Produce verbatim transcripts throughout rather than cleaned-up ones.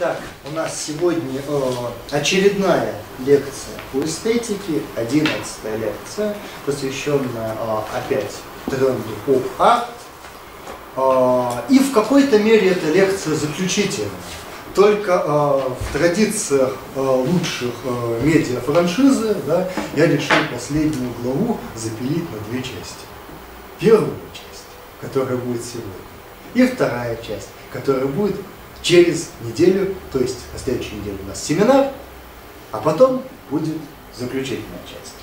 Итак, у нас сегодня э, очередная лекция по эстетике, одиннадцатая лекция, посвященная э, опять тренду поп-арт. Э, и в какой-то мере эта лекция заключительная. Только э, в традициях э, лучших э, медиа-франшизы, да, я решил последнюю главу запилить на две части. Первую часть, которая будет сегодня, и вторая часть, которая будет через неделю, то есть на следующей неделе у нас семинар, а потом будет заключительная часть.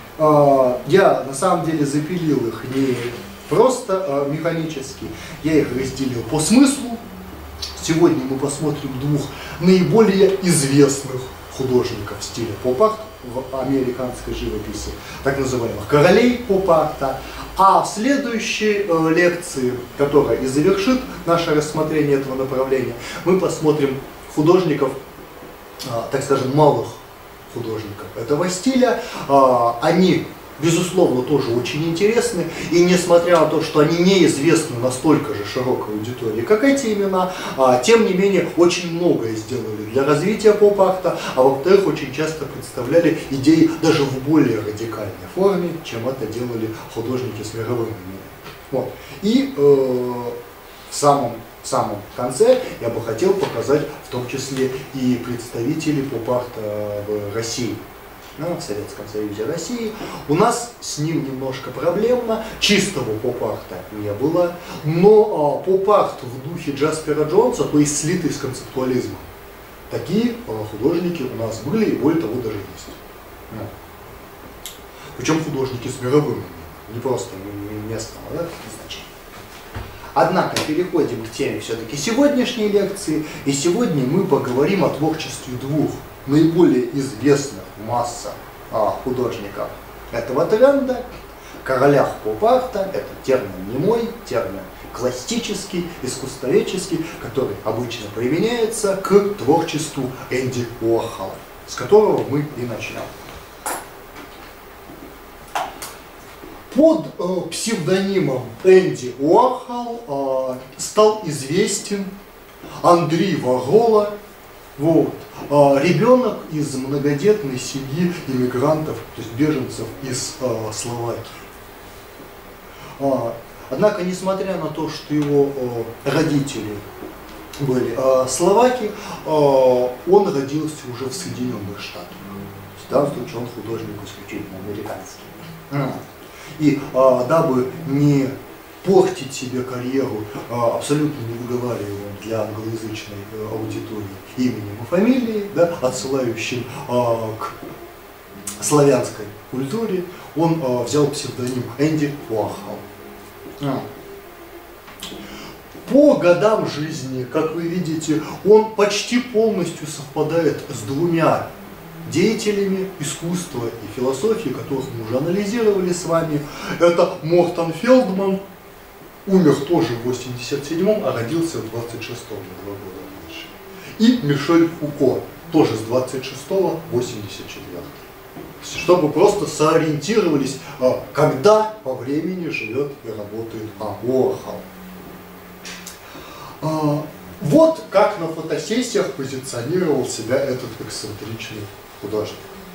Я на самом деле запилил их не просто механически, я их разделил по смыслу. Сегодня мы посмотрим двух наиболее известных художников в стиле поп-арт в американской живописи, так называемых королей поп-арта. А в следующей э, лекции, которая и завершит наше рассмотрение этого направления, мы посмотрим художников, э, так скажем, малых художников этого стиля. Э, они, безусловно, тоже очень интересны, и несмотря на то, что они неизвестны настолько же широкой аудитории, как эти имена, э, тем не менее очень многое сделали для развития поп-арта, а во-вторых, очень часто представляли идеи даже в более радикальной форме, чем это делали художники с мировым именем. Вот. И э, в самом, в самом конце я бы хотел показать в том числе и представителей поп-арта в России. В Советском Союзе России. У нас с ним немножко проблемно, чистого поп-арта не было, но а, поп-арт в духе Джаспера Джонса, то есть слитый с концептуализмом, такие а, художники у нас были и более того даже есть. Да. Причем художники с мировым именем, не просто местного, да, значения. Однако переходим к теме все-таки сегодняшней лекции, и сегодня мы поговорим о творчестве двух наиболее известных масса а, художников этого тренда, королях поп-арта. Это термин не мой, термин классический, искусствоведческий, который обычно применяется к творчеству Энди Уорхола, с которого мы и начнем. Под э, псевдонимом Энди Уорхол э, стал известен Андрей Варгола. Вот. Ребенок из многодетной семьи иммигрантов, то есть беженцев из э, Словакии. А, однако, несмотря на то, что его э, родители были э, словаки, э, он родился уже в Соединенных Штатах. В данном случае он художник исключительно американский. Mm. И э, дабы не портить себе карьеру, абсолютно не выговариваем для англоязычной аудитории именем и фамилией, да, отсылающим а, к славянской культуре, он а, взял псевдоним Энди Уорхол. А. По годам жизни, как вы видите, он почти полностью совпадает с двумя деятелями искусства и философии, которых мы уже анализировали с вами. Это Мортон Фелдман. Умер тоже в восемьдесят седьмом, а родился в двадцать шестом, на два года раньше. И Мишель Фуко, тоже с двадцать шестого по восемьдесят четвёртый. Чтобы просто сориентировались, когда по времени живет и работает Уорхол. Вот как на фотосессиях позиционировал себя этот эксцентричный художник.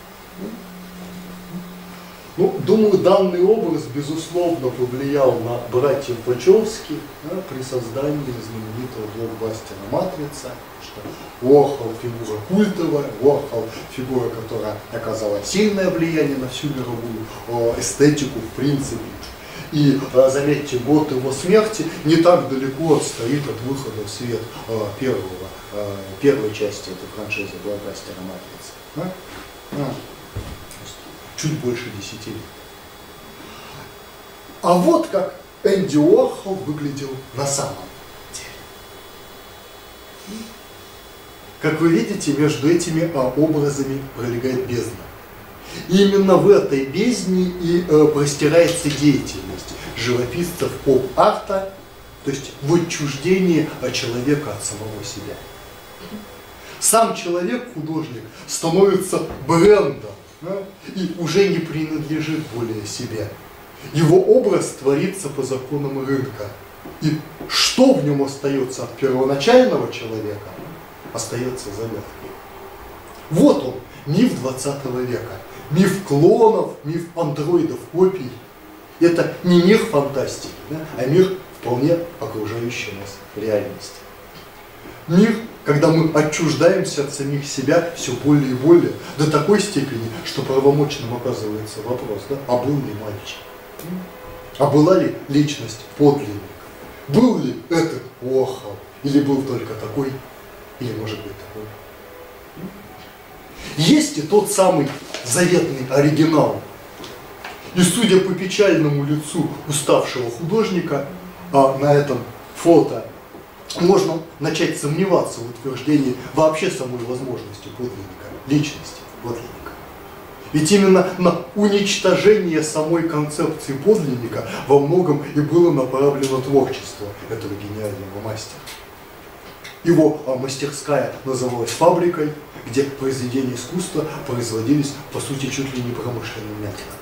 Ну, думаю, данный образ, безусловно, повлиял на братьев Вачовски, да, при создании знаменитого блокбастера «Матрица», что Уорхол фигура культовая, Уорхол фигура, которая оказала сильное влияние на всю мировую эстетику в принципе. И, заметьте, год его смерти не так далеко отстоит от выхода в свет первого, первой части этой франшизы блокбастера «Матрица». Да? Чуть больше десяти лет. А вот как Энди Уорхол выглядел на самом деле. Как вы видите, между этими а, образами пролегает бездна. И именно в этой бездне и э, простирается деятельность живописцев поп-арта, то есть в отчуждении от человека от самого себя. Сам человек, художник, становится брендом, и уже не принадлежит более себе. Его образ творится по законам рынка. И что в нем остается от первоначального человека, остается загадкой. Вот он, миф двадцатого века. Миф клонов, миф андроидов, копий. Это не мир фантастики, да, а мир вполне окружающей нас реальности. Мир, когда мы отчуждаемся от самих себя все более и более, до такой степени, что правомочным оказывается вопрос, да, а был ли мальчик? А была ли личность подлинника? Был ли этот Уорхол? Или был только такой? Или может быть такой? Есть и тот самый заветный оригинал. И судя по печальному лицу уставшего художника, а на этом фото можно начать сомневаться в утверждении вообще самой возможности подлинника, личности подлинника. Ведь именно на уничтожение самой концепции подлинника во многом и было направлено творчество этого гениального мастера. Его мастерская называлась фабрикой, где произведения искусства производились, по сути, чуть ли не промышленным методом.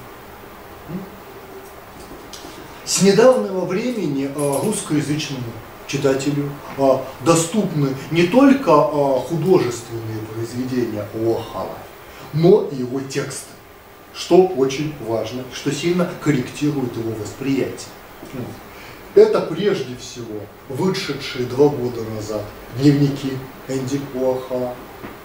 С недавнего времени русскоязычному читателю доступны не только художественные произведения Уорхола, но и его тексты, что очень важно, что сильно корректирует его восприятие. Это прежде всего вышедшие два года назад дневники Энди Уорхола.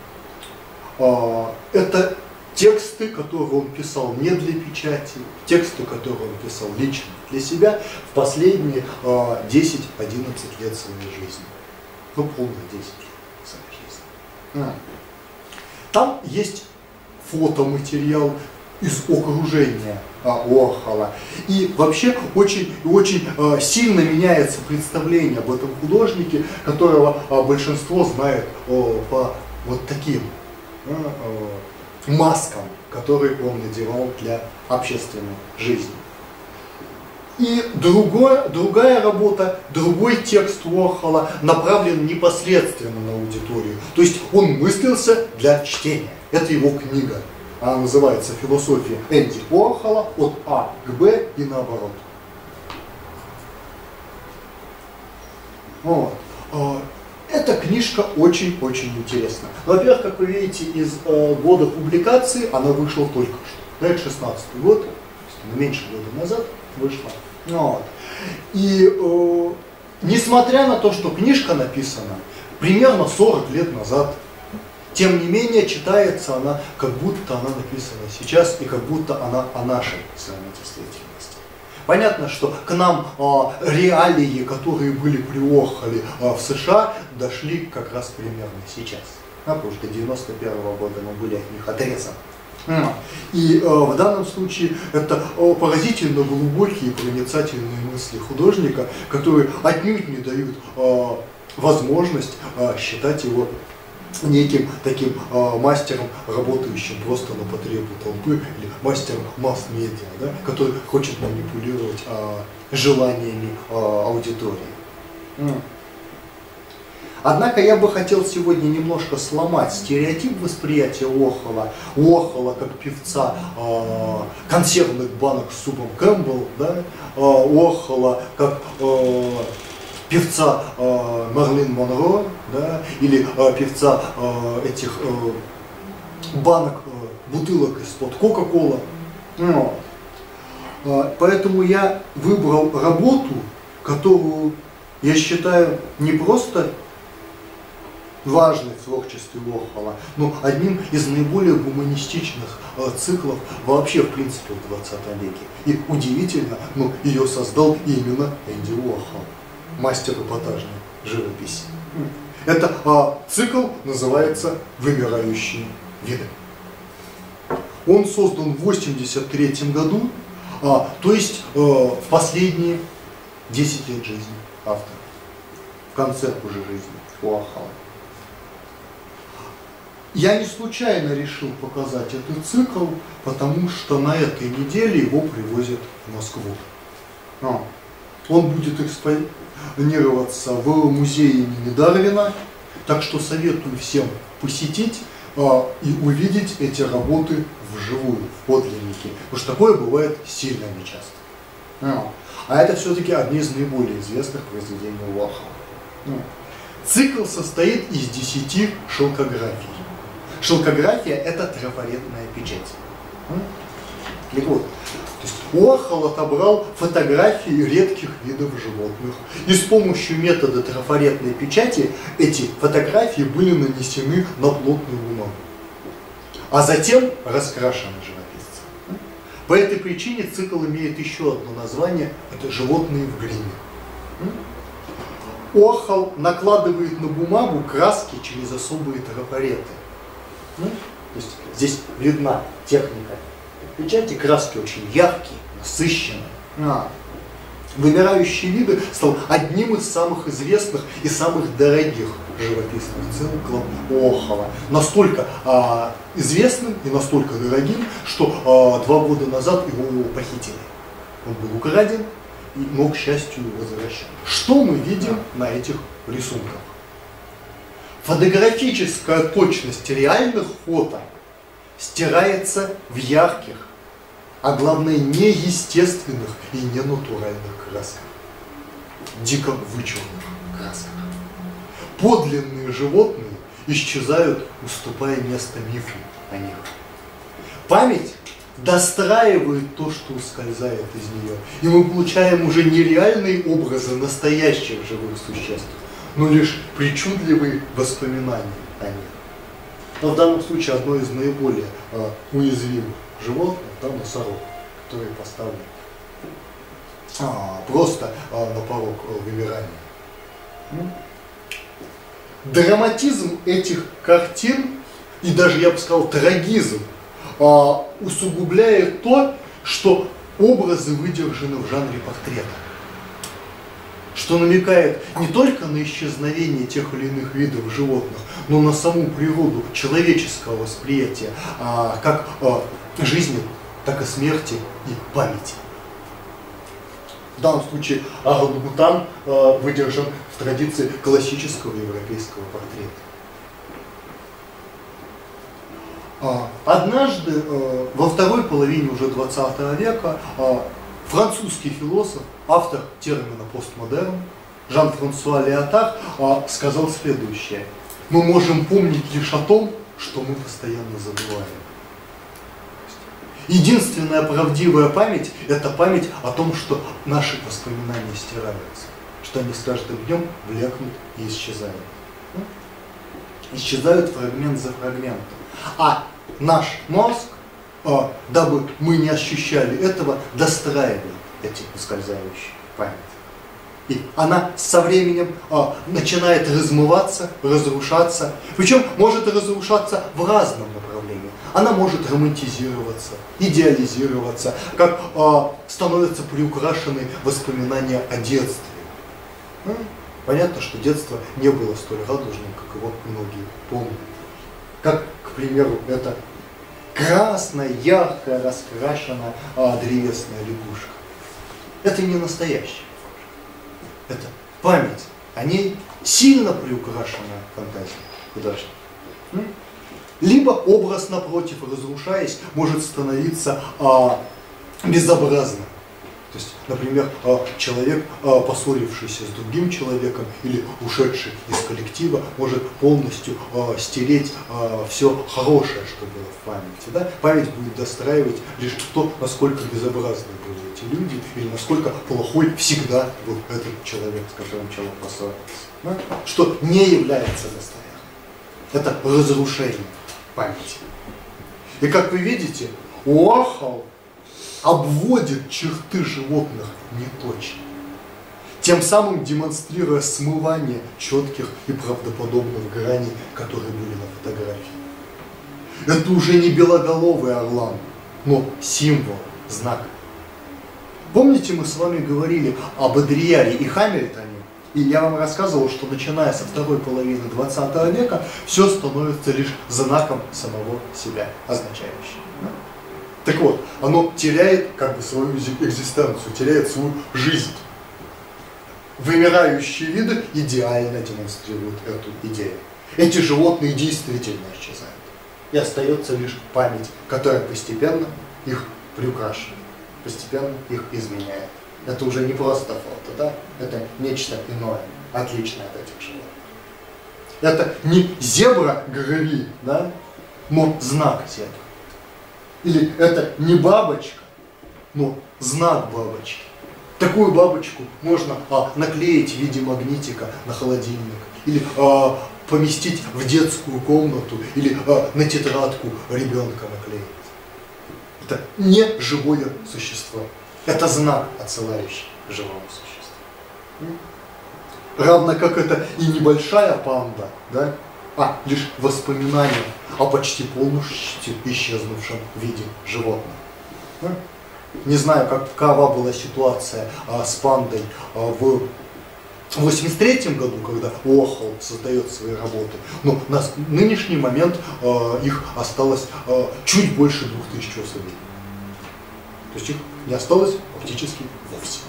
Это тексты, которые он писал не для печати, тексты, которые он писал лично для себя в последние десять-одиннадцать лет своей жизни. Ну, полных десять лет своей жизни. Там есть фотоматериал из окружения Уорхола. И вообще очень, очень сильно меняется представление об этом художнике, которого большинство знает по вот таким маскам, которые он надевал для общественной жизни. И другое, другая работа, другой текст Уорхола направлен непосредственно на аудиторию. То есть он мыслился для чтения. Это его книга. Она называется «Философия Энди Уорхола от А к Б и наоборот». Вот. Эта книжка очень-очень интересна. Во-первых, как вы видите, из э, года публикации она вышла только что. Да, это шестнадцатый год, то есть меньше года назад вышла. Вот. И э, несмотря на то, что книжка написана примерно сорок лет назад, тем не менее читается она, как будто она написана сейчас и как будто она о нашей с вами действительности. Понятно, что к нам а, реалии, которые были при Уорхоле а, в США, дошли как раз примерно сейчас. А, потому что девяносто первого года мы были от них отрезаны. И а, в данном случае это а, поразительно глубокие и проницательные мысли художника, которые отнюдь не дают а, возможность а, считать его неким таким э, мастером, работающим просто на потребу толпы, или мастером масс-медиа, да, который хочет манипулировать э, желаниями э, аудитории. Mm. Однако я бы хотел сегодня немножко сломать стереотип восприятия Уорхола, Уорхола как певца э, консервных банок с супом Кэмпбелл, да, э, Уорхола как э, певца э, Марлин Монро, да, или э, певца э, этих э, банок, э, бутылок из-под Кока-Кола. Ну, э, поэтому я выбрал работу, которую я считаю не просто важной в творчестве Уорхола, но одним из наиболее гуманистичных э, циклов вообще в принципе в двадцатом веке. И удивительно, но ее создал именно Энди Уорхол, мастер эпатажной живописи. Это а, цикл называется «Вымирающие виды». Он создан в восемьдесят третьем году, а, то есть а, в последние десять лет жизни автора, в конце уже жизни Уорхола. Я не случайно решил показать этот цикл, потому что на этой неделе его привозят в Москву. А. Он будет экспонироваться в музее имени Дарвина, так что советую всем посетить а, и увидеть эти работы вживую, в подлиннике, потому что такое бывает сильно нечасто. А, а это все-таки одни из наиболее известных произведений Уорхола. Цикл состоит из десяти шелкографий. Шелкография – это трафаретная печать. Так вот, то есть Уорхол отобрал фотографии редких видов животных. И с помощью метода трафаретной печати эти фотографии были нанесены на плотную бумагу, а затем раскрашены живописцем. По этой причине цикл имеет еще одно название – это «Животные в гриме». Уорхол накладывает на бумагу краски через особые трафареты. То есть здесь видна техника печати, краски очень яркие, насыщенные. А. «Вымирающие виды» стал одним из самых известных и самых дорогих живописных циклов Уорхола. Настолько а, известным и настолько дорогим, что а, два года назад его похитили. Он был украден, но, к счастью, возвращен. Что мы видим на этих рисунках? Фотографическая точность реальных фото стирается в ярких, а главное неестественных и ненатуральных красках, дико вычурных красках. Подлинные животные исчезают, уступая место мифу о них. Память достраивает то, что ускользает из нее, и мы получаем уже не реальные образы настоящих живых существ, но лишь причудливые воспоминания о них. Но в данном случае одно из наиболее а, уязвимых животных – это носорог, который поставлен а, просто а, на порог а, вымирания. Ну. Драматизм этих картин, и даже, я бы сказал, трагизм, а, усугубляет то, что образы выдержаны в жанре портрета, что намекает не только на исчезновение тех или иных видов животных, но на саму природу человеческого восприятия, а, как а, жизни, так и смерти и памяти. В данном случае орангутан а, выдержан в традиции классического европейского портрета. А, однажды, а, во второй половине уже двадцатого века, а, французский философ, автор термина постмодерн, Жан-Франсуа Леотар, а, сказал следующее: мы можем помнить лишь о том, что мы постоянно забываем. Единственная правдивая память – это память о том, что наши воспоминания стираются, что они с каждым днем блекнут и исчезают. Исчезают фрагмент за фрагментом. А наш мозг, а, дабы мы не ощущали этого, достраивает эти ускользающие памяти. И она со временем а, начинает размываться, разрушаться. Причем может разрушаться в разном направлении. Она может романтизироваться, идеализироваться, как а, становятся приукрашены воспоминания о детстве. Ну, понятно, что детство не было столь радужным, как его многие помнят. Как, к примеру, это красная, яркая, раскрашенная а, древесная лягушка. Это не настоящая. Это память о ней, сильно приукрашенная фантазия художника. Либо образ, напротив, разрушаясь, может становиться а, безобразным. То есть, например, а, человек, а, поссорившийся с другим человеком или ушедший из коллектива, может полностью а, стереть а, все хорошее, что было в памяти. Да? Память будет достраивать лишь то, насколько безобразны были эти люди, или насколько плохой всегда был этот человек, с которым человек поссорился. Да? Что не является достоверным. Это разрушение памяти. И как вы видите, Уорхол обводит черты животных неточно, тем самым демонстрируя смывание четких и правдоподобных граней, которые были на фотографии. Это уже не белоголовый орлан, но символ, знак. Помните, мы с вами говорили об Бодрияре и Хамильтоне? И я вам рассказывал, что начиная со второй половины двадцатого века все становится лишь знаком самого себя, означающим. Так вот, оно теряет как бы свою экзистенцию, теряет свою жизнь. Вымирающие виды идеально демонстрируют эту идею. Эти животные действительно исчезают. И остается лишь память, которая постепенно их приукрашивает, постепенно их изменяет. Это уже не просто фото, да? Это нечто иное, отличное от этих животных. Это не зебра Грави, да, но знак зебры. Или это не бабочка, но знак бабочки. Такую бабочку можно а, наклеить в виде магнитика на холодильник. Или а, поместить в детскую комнату. Или а, на тетрадку ребенка наклеить. Это не живое существо. Это знак, отсылающий к живому существу. Равно как это и небольшая панда, да, а лишь воспоминание о почти полностью исчезнувшем виде животного. Не знаю, какова была ситуация а, с пандой а, в восемьдесят третьем году, когда Уорхол создает свои работы, но на нынешний момент а, их осталось а, чуть больше двух тысяч особей. То есть их не осталось практически вовсе.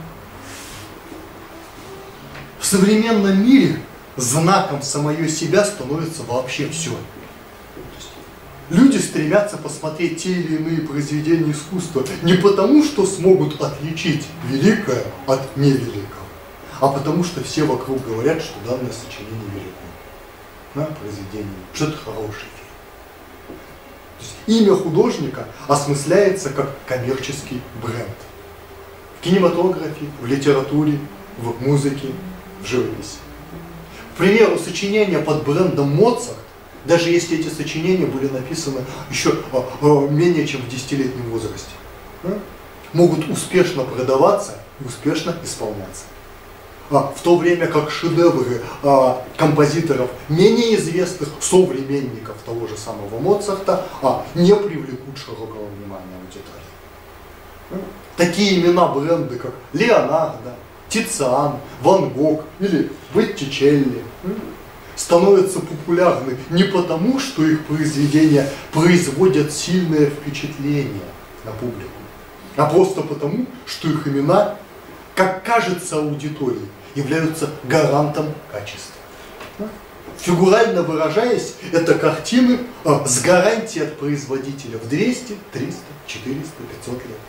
В современном мире знаком самое себя становится вообще все. Люди стремятся посмотреть те или иные произведения искусства не потому, что смогут отличить великое от невеликого, а потому что все вокруг говорят, что данное сочинение велико. Да, произведение, что это хороший фильм. То есть имя художника осмысляется как коммерческий бренд. В кинематографе, в литературе, в музыке, в живописи. К примеру, сочинения под брендом Моцарт, даже если эти сочинения были написаны еще а, а, менее чем в десятилетнем возрасте, да, могут успешно продаваться и успешно исполняться. А, в то время как шедевры а, композиторов менее известных современников того же самого Моцарта а, не привлекут широкого внимания аудитории. Да? Такие имена бренды, как Леонардо, Тициан, Ван Гог или Боттичелли становятся популярны не потому, что их произведения производят сильное впечатление на публику, а просто потому, что их имена, как кажется аудитории, являются гарантом качества. Фигурально выражаясь, это картины а, с гарантией от производителя в двести, триста, четыреста, пятьсот лет.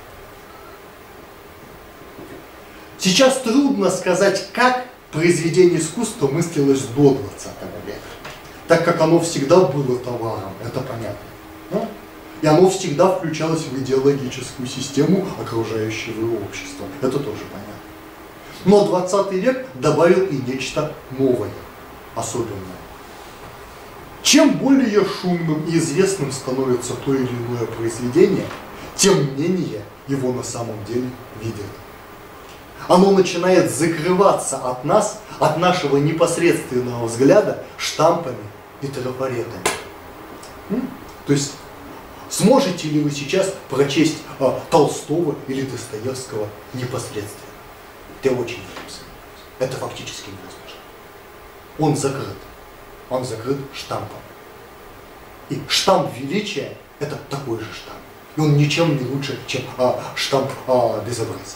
Сейчас трудно сказать, как произведение искусства мыслилось до двадцатого века, так как оно всегда было товаром, это понятно. Да? И оно всегда включалось в идеологическую систему окружающего общества, это тоже понятно. Но двадцатый век добавил и нечто новое, особенное. Чем более шумным и известным становится то или иное произведение, тем менее его на самом деле видят. Оно начинает закрываться от нас, от нашего непосредственного взгляда штампами и трафаретами. То есть, сможете ли вы сейчас прочесть а, Толстого или Достоевского непосредственно? Это очень непросто. Это фактически невозможно. Он закрыт. Он закрыт штампом. И штамп величия – это такой же штамп. И он ничем не лучше, чем а, штамп а, безобразия.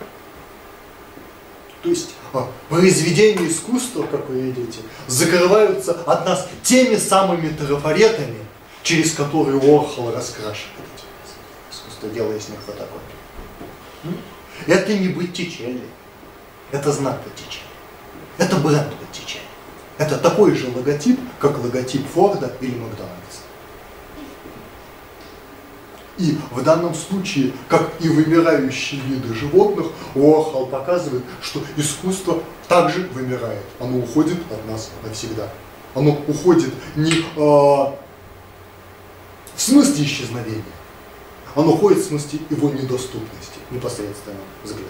То есть а, произведения искусства, как вы видите, закрываются от нас теми самыми трафаретами, через которые Уорхол раскрашивает искусство, делая из них фотокопии. Это не Боттичелли, это знак Боттичелли, это бренд Боттичелли. Это такой же логотип, как логотип Форда или Макдональдса. И в данном случае, как и вымирающие виды животных, Уорхол показывает, что искусство также вымирает. Оно уходит от нас навсегда. Оно уходит не э, в смысле исчезновения, оно уходит в смысле его недоступности, непосредственно взгляда.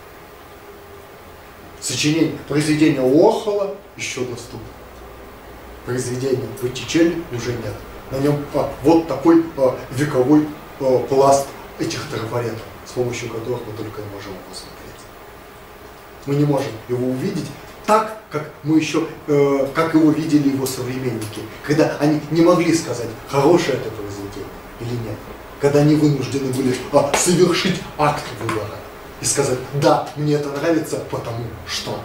Сочинение, произведение Уорхола еще доступно. Произведение Боттичелли уже нет. На нем а, вот такой а, вековой а, пласт этих трафаретов, с помощью которых мы только и можем его смотреть. Мы не можем его увидеть так, как мы еще, э, как его видели его современники, когда они не могли сказать, хорошее это произведение или нет, когда они вынуждены были а, совершить акт выбора и сказать, да, мне это нравится, потому что.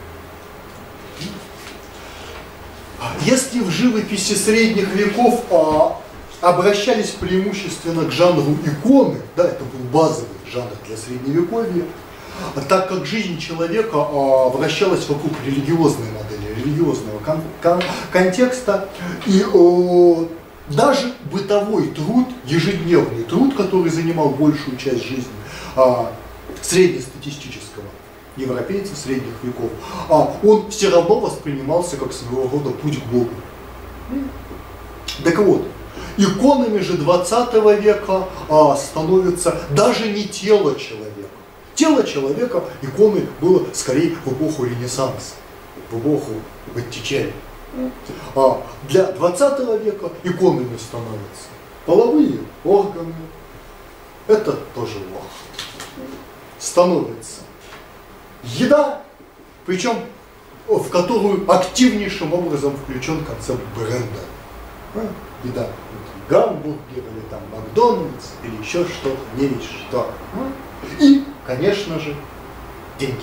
Если в живописи средних веков а, обращались преимущественно к жанру иконы, да, это был базовый жанр для средневековья, так как жизнь человека а, вращалась вокруг религиозной модели религиозного кон кон контекста. И о, даже бытовой труд, ежедневный труд, который занимал большую часть жизни а, среднестатистического европейца средних веков, а, он все равно воспринимался как своего рода путь к Богу. Так вот, иконами же двадцатого века а, становится даже не тело человека. Тело человека, иконы было скорее в эпоху Ренессанса, в эпоху Боттичелли. А для двадцатого века иконами становятся половые органы, это тоже ложь. Становится еда, причем в которую активнейшим образом включен концепт бренда. Еда, гамбургер или там Макдональдс или еще что-то, не весь что. И, конечно же, деньги.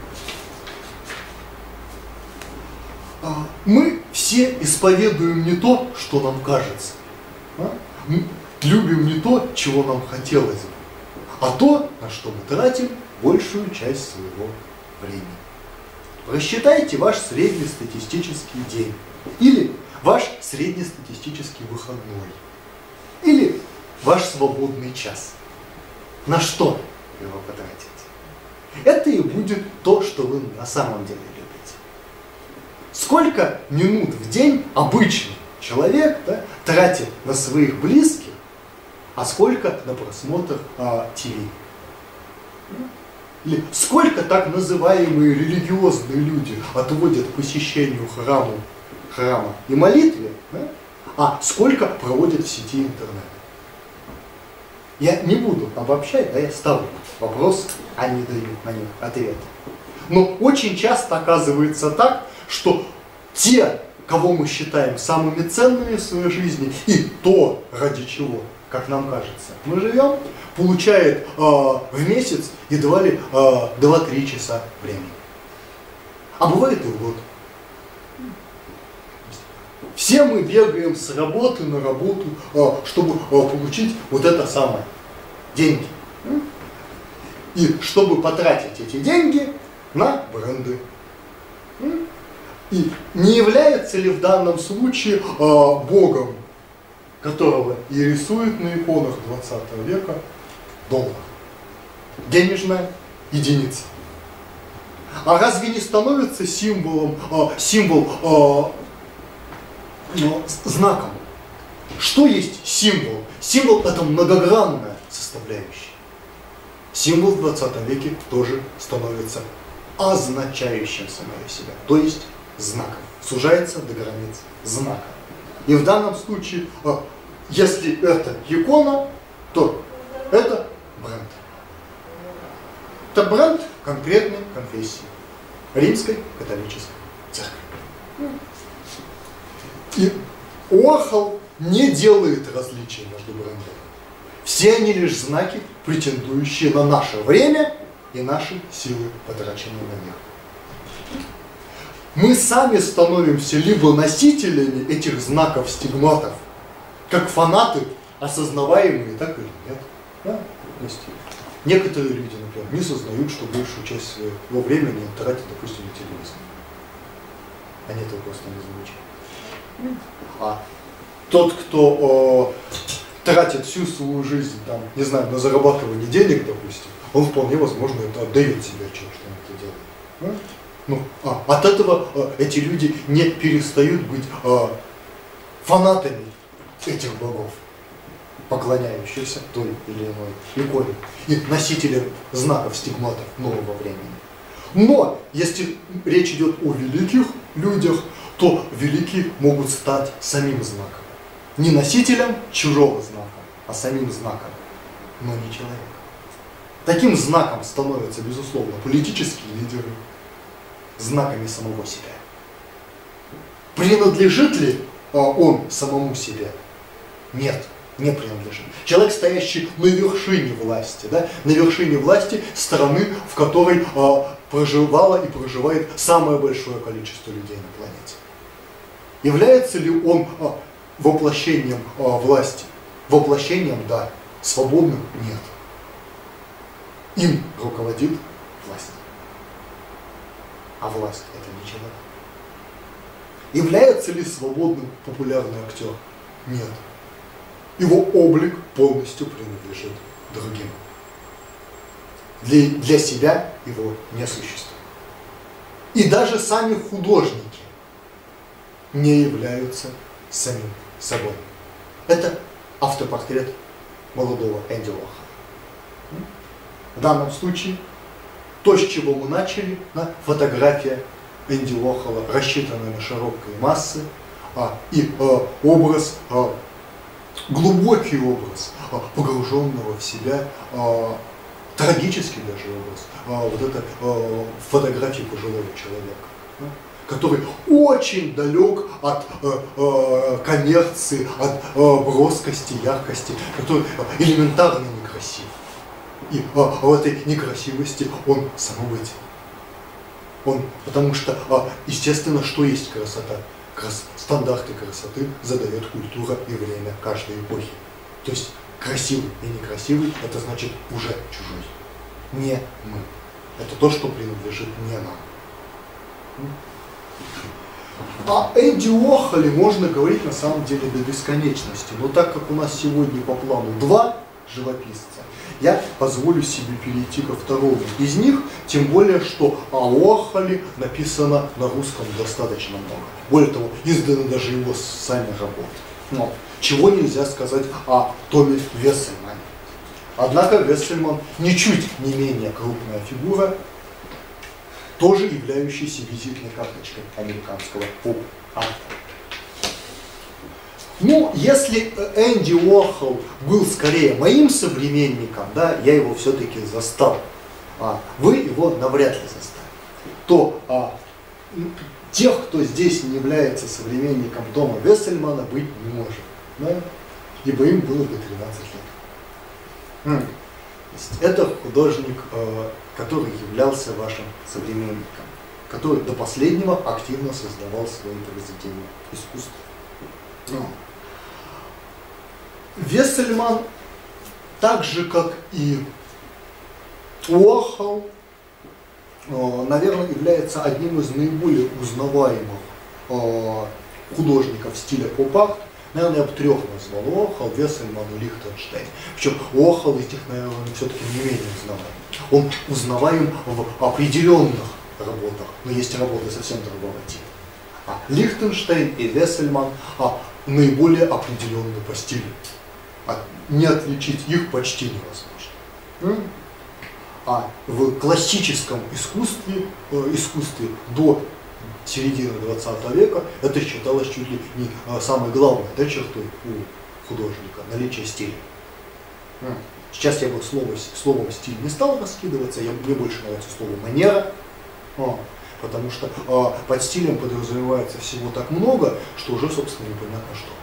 Мы все исповедуем не то, что нам кажется. Мы любим не то, чего нам хотелось бы, а то, на что мы тратим большую часть своего времени. Рассчитайте ваш среднестатистический день, или ваш среднестатистический выходной, или ваш свободный час. На что вы его потратите? Это и будет то, что вы на самом деле любите. Сколько минут в день обычный человек, да, тратит на своих близких, а сколько на просмотр а, ТВ? Или сколько так называемые религиозные люди отводят посещению храма, храма и молитве, да, а сколько проводят в сети интернет? Я не буду обобщать, да, я ставлю вопрос, а не даю на них ответа. Но очень часто оказывается так, что те, кого мы считаем самыми ценными в своей жизни, и то, ради чего, как нам кажется, мы живем, получает э, в месяц едва ли э, два-три часа времени. А бывает и в год. Все мы бегаем с работы на работу, э, чтобы э, получить вот это самое, деньги. И чтобы потратить эти деньги на бренды. И не является ли в данном случае э, Богом, которого и рисуют на иконах двадцатого века, доллар? Денежная единица. А разве не становится символом, э, символ э, э, знаком? Что есть символ? Символ — это многогранная составляющая. Символ в двадцатом веке тоже становится означающим самого себя, то есть знаком. Сужается до границ знака. И в данном случае, если это икона, то это бренд. Это бренд конкретной конфессии, римской католической церкви. И Уорхол не делает различия между брендами. Все они лишь знаки, претендующие на наше время и наши силы, потраченные на них. Мы сами становимся либо носителями этих знаков, стигматов, как фанаты, осознаваемые, так или нет. Да? То есть некоторые люди, например, не сознают, что большую часть своего времени тратят, допустим, на телевизор. Они этого просто не замечают. А тот, кто э, тратит всю свою жизнь, там, не знаю, на зарабатывание денег, допустим, он вполне возможно это отдает себе отчет, что он это делает. Да? Ну, а, от этого а, эти люди не перестают быть а, фанатами этих богов, поклоняющихся той или иной иконе и носителям знаков, стигматов нового времени. Но если речь идет о великих людях, то великие могут стать самим знаком. Не носителем чужого знака, а самим знаком, но не человеком. Таким знаком становятся, безусловно, политические лидеры, знаками самого себя. Принадлежит ли а, он самому себе? Нет, не принадлежит. Человек, стоящий на вершине власти, да, на вершине власти страны, в которой а, проживало и проживает самое большое количество людей на планете. Является ли он а, воплощением а, власти? Воплощением, да. Свободным? Нет. Им руководит власть. А власть — это не человек. Является ли свободным популярный актер? Нет. Его облик полностью принадлежит другим. Для, для себя его не существует. И даже сами художники не являются самим собой. Это автопортрет молодого Энди Уорхола. В данном случае то, с чего мы начали, да, фотография Энди Уорхола, рассчитанная на широкие массы, а, и а, образ, а, глубокий образ, а, погруженного в себя, а, трагический даже образ, а, вот это а, фотографии пожилого человека, да, который очень далек от э, э, коммерции, от э, броскости, яркости, который элементарно некрасив. И э, в этой некрасивости он самобытен. Он, потому что, э, естественно, что есть красота? Крас, стандарты красоты задает культура и время каждой эпохи. То есть красивый и некрасивый – это значит уже чужой. Не мы. Это то, что принадлежит не нам. О Энди Уорхоле можно говорить на самом деле до бесконечности, но так как у нас сегодня по плану два живописца, я позволю себе перейти ко второму из них, тем более, что о Уорхоле написано на русском достаточно много. Более того, изданы даже его сами работы. Но чего нельзя сказать о Томе Вессельмане. Однако Вессельман ничуть не менее крупная фигура, тоже являющийся визитной карточкой американского поп-арта. Ну, если Энди Уорхол был скорее моим современником, да, я его все-таки застал, а вы его навряд ли застали, то а, тех, кто здесь не является современником Тома Вессельмана, быть не может, да, ибо им было бы тринадцать лет. М. Это художник, который являлся вашим современником, который до последнего активно создавал свои произведения искусства. Но Вессельман, так же как и Уорхол, наверное, является одним из наиболее узнаваемых художников стиля поп-арт. Наверное, я бы трех назвал: Уорхол, Вессельман и Лихтенштейн. Причем Уорхол из них, наверное, все-таки не менее узнаваем. Он узнаваем в определенных работах, но есть работы совсем другого типа. А Лихтенштейн и Вессельман а, наиболее определенны по стилю. А не отличить их почти невозможно. А в классическом искусстве, э, искусстве до середины двадцатого века это считалось чуть ли не самой главной, да, чертой у художника – наличие стиля. Сейчас я бы слово, словом стиль не стал раскидываться, я, мне больше нравится слово манера, а, потому что а, под стилем подразумевается всего так много, что уже, собственно, непонятно что.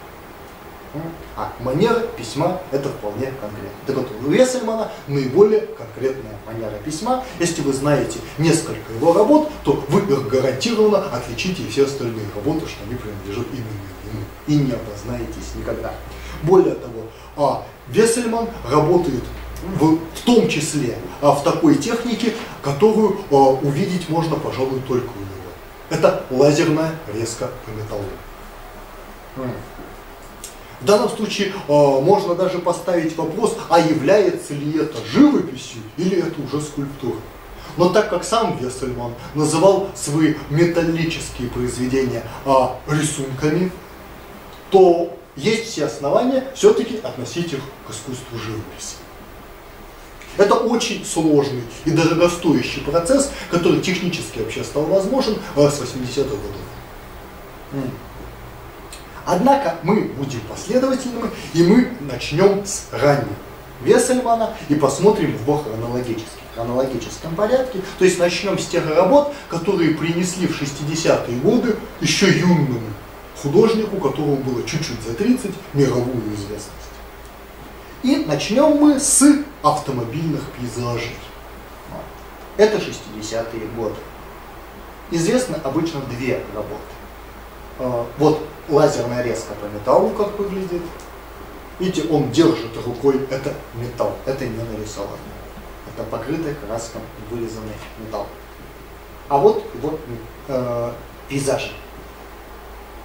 А манера письма – это вполне конкретно. Так вот, у Вессельмана наиболее конкретная манера письма. Если вы знаете несколько его работ, то вы гарантированно отличите все остальные работы, что они принадлежат именно ему, и не опознаетесь никогда. Более того, а Вессельман работает в, в том числе а, в такой технике, которую а, увидеть можно, пожалуй, только у него. Это лазерная резка по металлу. В данном случае э, можно даже поставить вопрос, а является ли это живописью или это уже скульптура. Но так как сам Вессельман называл свои металлические произведения э, рисунками, то есть все основания все-таки относить их к искусству живописи. Это очень сложный и дорогостоящий процесс, который технически вообще стал возможен э, с восьмидесятых годов. Однако мы будем последовательными, и мы начнем с раннего Вессельмана и посмотрим его хронологически, в хронологическом порядке. То есть начнем с тех работ, которые принесли в шестидесятые годы еще юному художнику, которому было чуть-чуть за тридцать, мировую известность. И начнем мы с автомобильных пейзажей. Это шестидесятые годы. Известны обычно две работы. Вот лазерная резка по металлу, как выглядит. Видите, он держит рукой, это металл, это не нарисовано. Это покрытый краском вырезанный металл. А вот его э, пейзажи.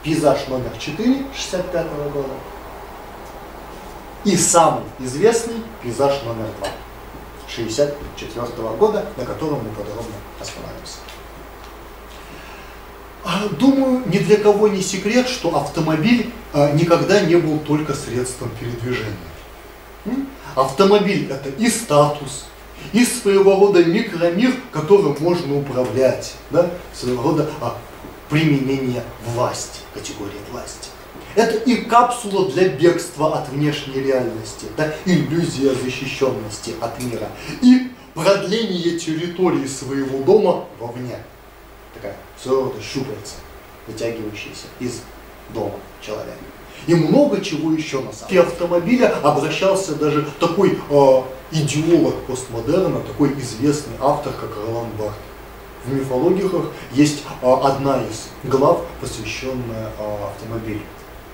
пейзаж номер четыре шестьдесят пятого года и самый известный пейзаж номер два шестьдесят четвёртого года, на котором мы подробно остановимся. Думаю, ни для кого не секрет, что автомобиль никогда не был только средством передвижения. Автомобиль — это и статус, и своего рода микромир, которым можно управлять, да? Своего рода а, применение власти, категории власти. Это и капсула для бегства от внешней реальности, да? Иллюзия защищенности от мира, и продление территории своего дома вовне. Такая своего рода щупальца, вытягивающаяся из дома человека. И много чего еще на самом деле. Автомобиля обращался даже такой э, идеолог постмодерна, такой известный автор, как Ролан Бартhes. В мифологиях есть э, одна из глав, посвященная э, автомобилю.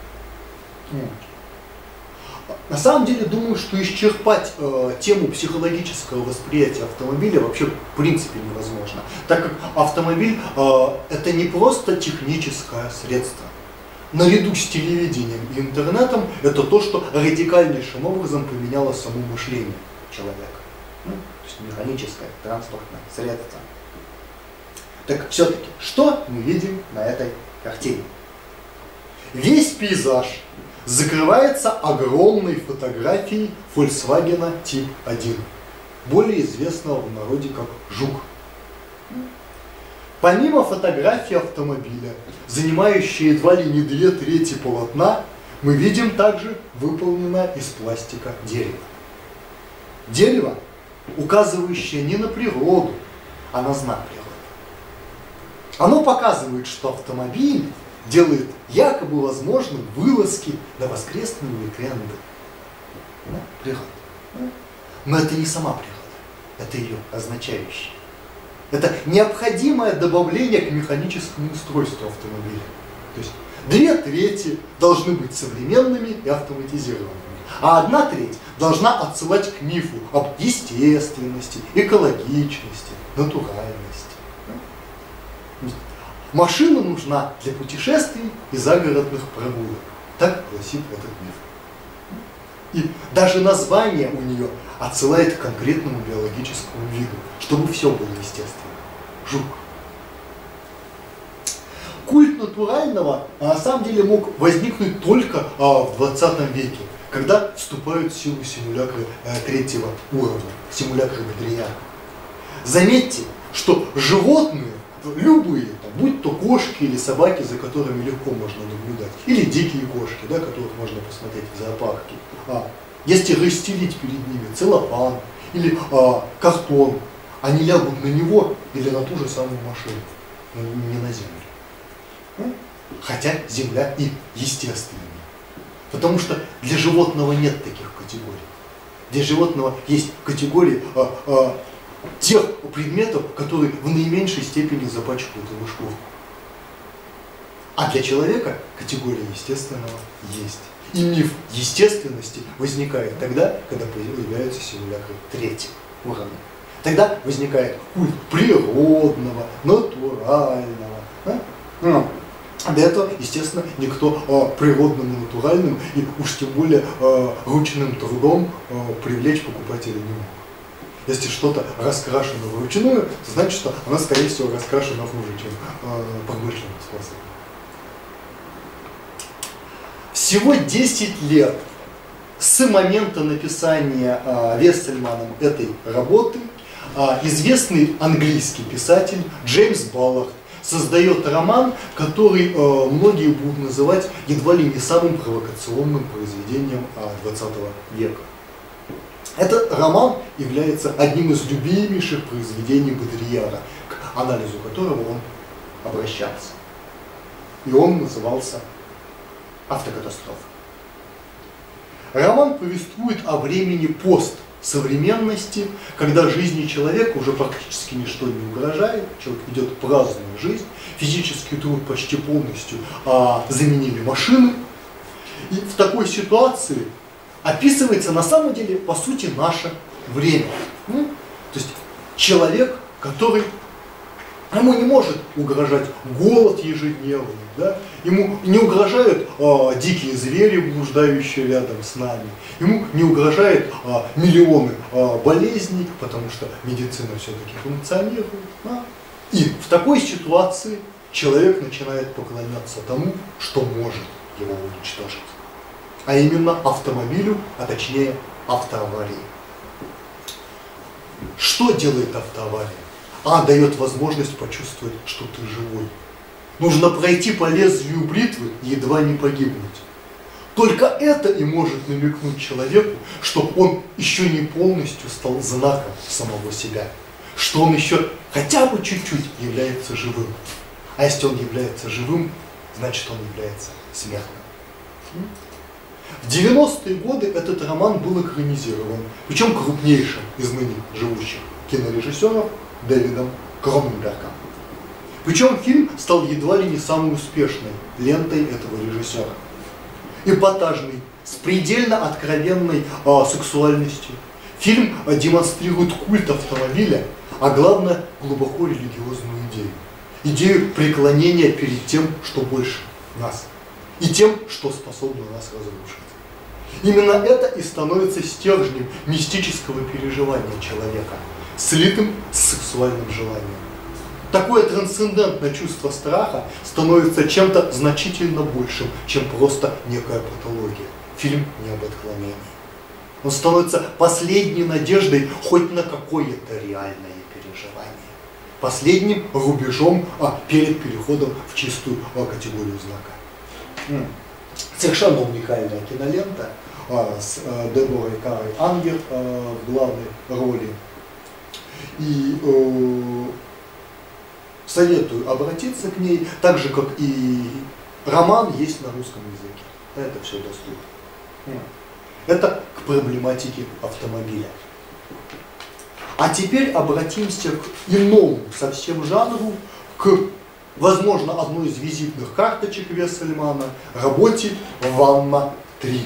На самом деле, думаю, что исчерпать э, тему психологического восприятия автомобиля вообще в принципе невозможно, так как автомобиль э, это не просто техническое средство. Наряду с телевидением и интернетом это то, что радикальнейшим образом поменяло само мышление человека. Ну, то есть механическое транспортное средство. Так все-таки, что мы видим на этой картине? Весь пейзаж закрывается огромной фотографией Volkswagen Тип один, более известного в народе как Жук. Помимо фотографии автомобиля, занимающей едва ли не две трети полотна, мы видим также выполненное из пластика дерево. Дерево, указывающее не на природу, а на знак природы. Оно показывает, что автомобиль делает якобы возможным вылазки на воскресные уикенды. Да? Природа. Да? Но это не сама природа, это ее означающая. Это необходимое добавление к механическому устройству автомобиля. То есть две трети должны быть современными и автоматизированными, а одна треть должна отсылать к мифу об естественности, экологичности, натуральности. Машина нужна для путешествий и загородных прогулок. Так гласит этот миф. И даже название у нее отсылает к конкретному биологическому виду, чтобы все было естественно. Жук. Культ натурального на самом деле мог возникнуть только а, в двадцатом веке, когда вступают в силу симулякры а, третьего уровня, симулякры Бодрияра. Заметьте, что животные, любые, там, будь то кошки или собаки, за которыми легко можно наблюдать, или дикие кошки, да, которых можно посмотреть в зоопарке, а, если расстелить перед ними целлофан или а, картон, они лягут на него или на ту же самую машину, но не на землю. Хотя земля и естественная. Потому что для животного нет таких категорий. Для животного есть категории а, а, тех предметов, которые в наименьшей степени запачкают его шкуру. А для человека категория естественного есть. И миф естественности возникает тогда, когда появляются симулякры третьего уровня. Тогда возникает культ природного, натурального. Да? Ну, для этого, естественно, никто э, природным и натуральным, и уж тем более э, ручным трудом э, привлечь покупателя не мог. Если что-то раскрашено вручную, то значит, что оно, скорее всего, раскрашено хуже, чем э, промышленным способом. Всего десять лет с момента написания э, Вессельманом этой работы э, известный английский писатель Джеймс Баллард создает роман, который э, многие будут называть едва ли не самым провокационным произведением э, двадцатого века. Этот роман является одним из любимейших произведений Бодрияра, к анализу которого он обращался. И он назывался «Автокатастрофа». Роман повествует о времени постсовременности, когда жизни человека уже практически ничто не угрожает, человек ведет праздную жизнь, физический труд почти полностью а, заменили машины. И в такой ситуации описывается на самом деле, по сути, наше время. Ну, то есть человек, который Ему не может угрожать голод ежедневный, да? Ему не угрожают э, дикие звери, блуждающие рядом с нами, ему не угрожают э, миллионы э, болезней, потому что медицина все-таки функционирует. Да? И в такой ситуации человек начинает поклоняться тому, что может его уничтожить. А именно автомобилю, а точнее автоаварии. Что делает автоавария? А дает возможность почувствовать, что ты живой. Нужно пройти по лезвию бритвы и едва не погибнуть. Только это и может намекнуть человеку, что он еще не полностью стал знаком самого себя. Что он еще хотя бы чуть-чуть является живым. А если он является живым, значит он является смертным. В девяностые годы этот роман был экранизирован, причем крупнейшим из ныне живущих кинорежиссеров Дэвидом Кроненбергом. Причем фильм стал едва ли не самой успешной лентой этого режиссера. Эпатажный, с предельно откровенной а, сексуальностью. Фильм а, демонстрирует культ автомобиля, а главное глубоко религиозную идею. Идею преклонения перед тем, что больше нас. И тем, что способно нас разрушить. Именно это и становится стержнем мистического переживания человека, слитым с сексуальным желанием. Такое трансцендентное чувство страха становится чем-то значительно большим, чем просто некая патология. Фильм не об отклонении. Он становится последней надеждой хоть на какое-то реальное переживание. Последним рубежом а, перед переходом в чистую а, категорию знака. Совершенно уникальная кинолента а, с а, Деборой Карой Ангер а, в главной роли. И э, советую обратиться к ней, так же как и роман есть на русском языке. Это все доступно. Это к проблематике автомобиля. А теперь обратимся к иному совсем жанру, к, возможно, одной из визитных карточек Вессельмана, работе «Ванна три».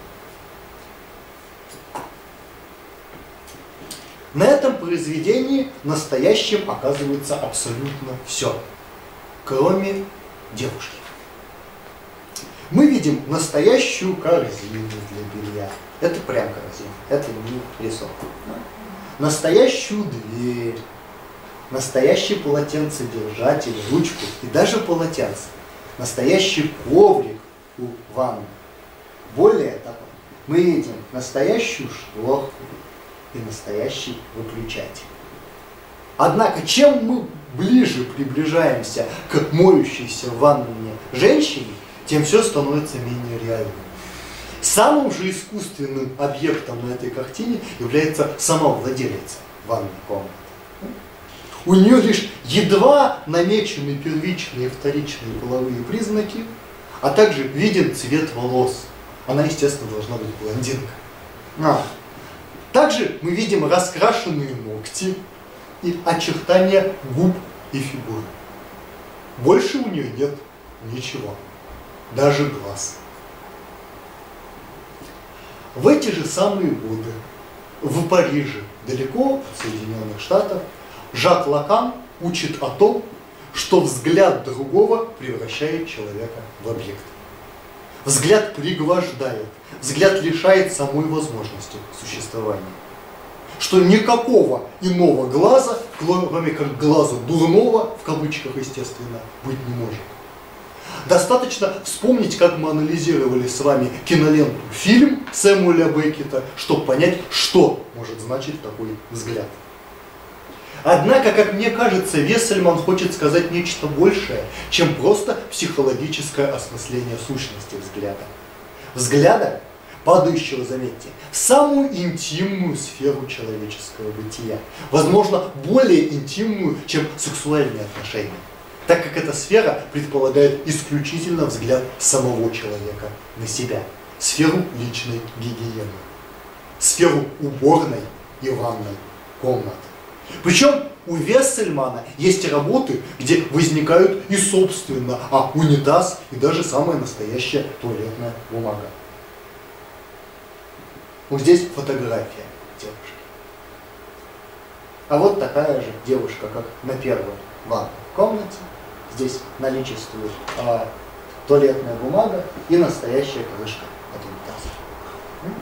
На этом произведении настоящим оказывается абсолютно все, кроме девушки. Мы видим настоящую корзину для белья. Это прям корзина, это не рисовка. Настоящую дверь, настоящий полотенцедержатель, ручку и даже полотенце. Настоящий коврик у ванны. Более того, мы видим настоящую шторку и настоящий выключатель. Однако, чем мы ближе приближаемся к моющейся в ванне женщине, тем все становится менее реальным. Самым же искусственным объектом на этой картине является сама владелица ванной комнаты. У нее лишь едва намечены первичные и вторичные половые признаки, а также виден цвет волос. Она, естественно, должна быть блондинкой. А. Также мы видим раскрашенные ногти и очертания губ и фигуры. Больше у нее нет ничего, даже глаз. В эти же самые годы в Париже, далеко от Соединенных Штатов, Жак Лакан учит о том, что взгляд другого превращает человека в объект. Взгляд пригвождает, взгляд лишает самой возможности существования. Что никакого иного глаза, кроме как глаза дурного, в кавычках, естественно, быть не может. Достаточно вспомнить, как мы анализировали с вами киноленту «Фильм» Сэмюэля Беккета, чтобы понять, что может значить такой взгляд. Однако, как мне кажется, Вессельман хочет сказать нечто большее, чем просто психологическое осмысление сущности взгляда. Взгляда, падающего, заметьте, в самую интимную сферу человеческого бытия. Возможно, более интимную, чем сексуальные отношения. Так как эта сфера предполагает исключительно взгляд самого человека на себя. Сферу личной гигиены. Сферу уборной и ванной комнаты. Причем у Вессельмана есть работы, где возникают и собственно, а унитаз и даже самая настоящая туалетная бумага. Вот здесь фотография девушки. А вот такая же девушка, как на первом ванной комнате. Здесь наличествует а, туалетная бумага и настоящая крышка от унитаза.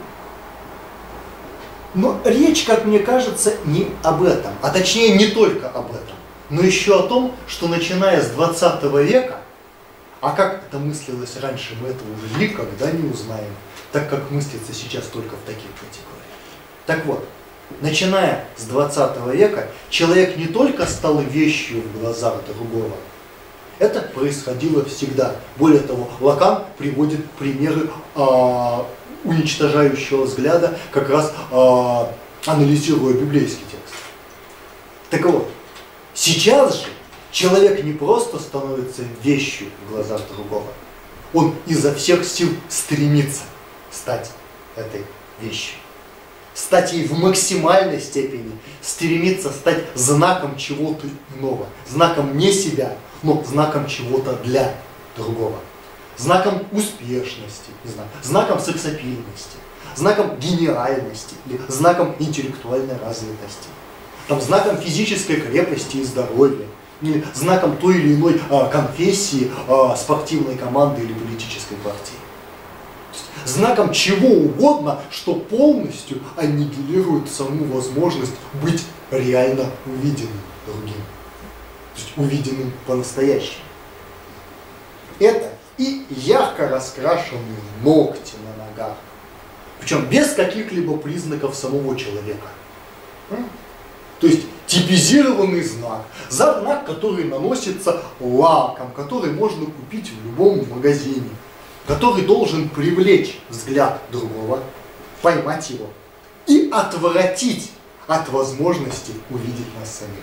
Но речь, как мне кажется, не об этом, а точнее не только об этом, но еще о том, что начиная с двадцатого века, а как это мыслилось раньше, мы этого уже никогда не узнаем, так как мыслится сейчас только в таких категориях. Так вот, начиная с двадцатого века, человек не только стал вещью в глазах другого, это происходило всегда. Более того, Лакан приводит примеры а, уничтожающего взгляда, как раз а, анализируя библейский текст. Так вот, сейчас же человек не просто становится вещью в глазах другого, он изо всех сил стремится стать этой вещью. Стать ей в максимальной степени, стремится стать знаком чего-то иного, знаком не себя, но знаком чего-то для другого. Знаком успешности, не знаю, знаком сексапильности, знаком гениальности, или знаком интеллектуальной развитости, там, знаком физической крепости и здоровья, или знаком той или иной а, конфессии, а, спортивной команды или политической партии. Знаком чего угодно, что полностью аннигилирует саму возможность быть реально увиденным другим. То есть увиденным по-настоящему. Это и ярко раскрашенные ногти на ногах. Причем без каких-либо признаков самого человека. То есть типизированный знак. Знак, который наносится лаком, который можно купить в любом магазине. Который должен привлечь взгляд другого, поймать его и отвратить от возможности увидеть нас самих.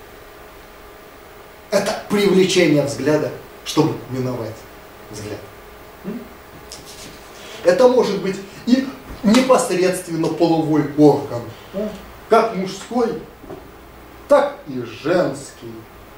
Это привлечение взгляда, чтобы миновать взгляд. Это может быть и непосредственно половой орган, как мужской, так и женский,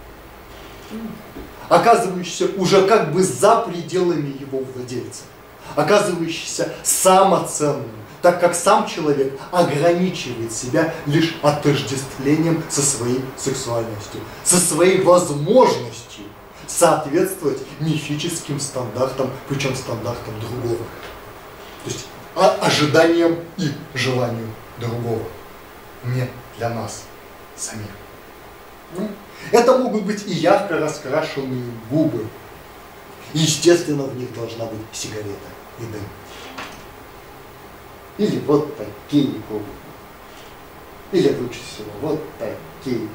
оказывающийся уже как бы за пределами его владельца, оказывающийся самоценным, так как сам человек ограничивает себя лишь отождествлением со своей сексуальностью, со своей возможностью соответствовать мифическим стандартам, причем стандартам другого. То есть ожиданиям и желанию другого, не для нас самих. Это могут быть и ярко раскрашенные губы. И, естественно, в них должна быть сигарета и дым. Или вот такие губы. Или лучше всего вот такие.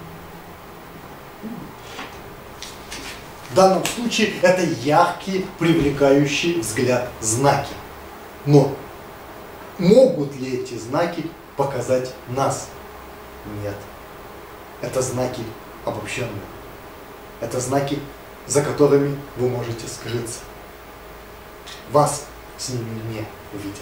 В данном случае это яркие, привлекающие взгляд знаки. Но могут ли эти знаки показать нас? Нет. Это знаки обобщенные. Это знаки, за которыми вы можете скрыться. Вас с ними не увидят.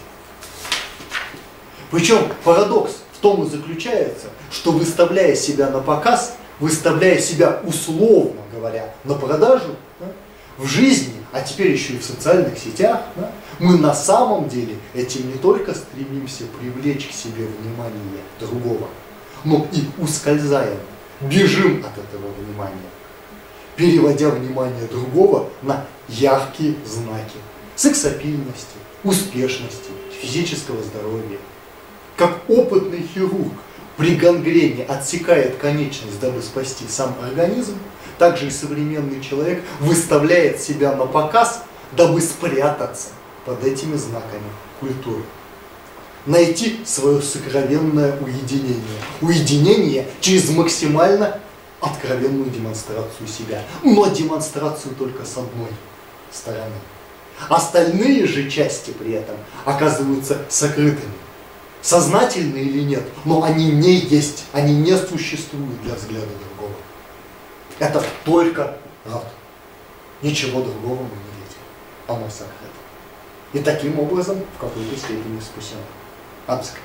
Причем парадокс в том и заключается, что выставляя себя на показ, выставляя себя, условно говоря, на продажу, да, в жизни, а теперь еще и в социальных сетях, да, мы на самом деле этим не только стремимся привлечь к себе внимание другого, но и ускользаем, бежим от этого внимания, переводя внимание другого на яркие знаки сексапильности, успешности, физического здоровья. Как опытный хирург при гангрене отсекает конечность, дабы спасти сам организм, так же и современный человек выставляет себя на показ, дабы спрятаться под этими знаками культуры. Найти свое сокровенное уединение. Уединение через максимально откровенную демонстрацию себя. Но демонстрацию только с одной стороны. Остальные же части при этом оказываются сокрытыми. Сознательны или нет, но они не есть, они не существуют для взгляда другого. Это только рот. Ничего другого мы не видим. Оно сокрыто. И таким образом в какой-то степени спасено. Абсолютно.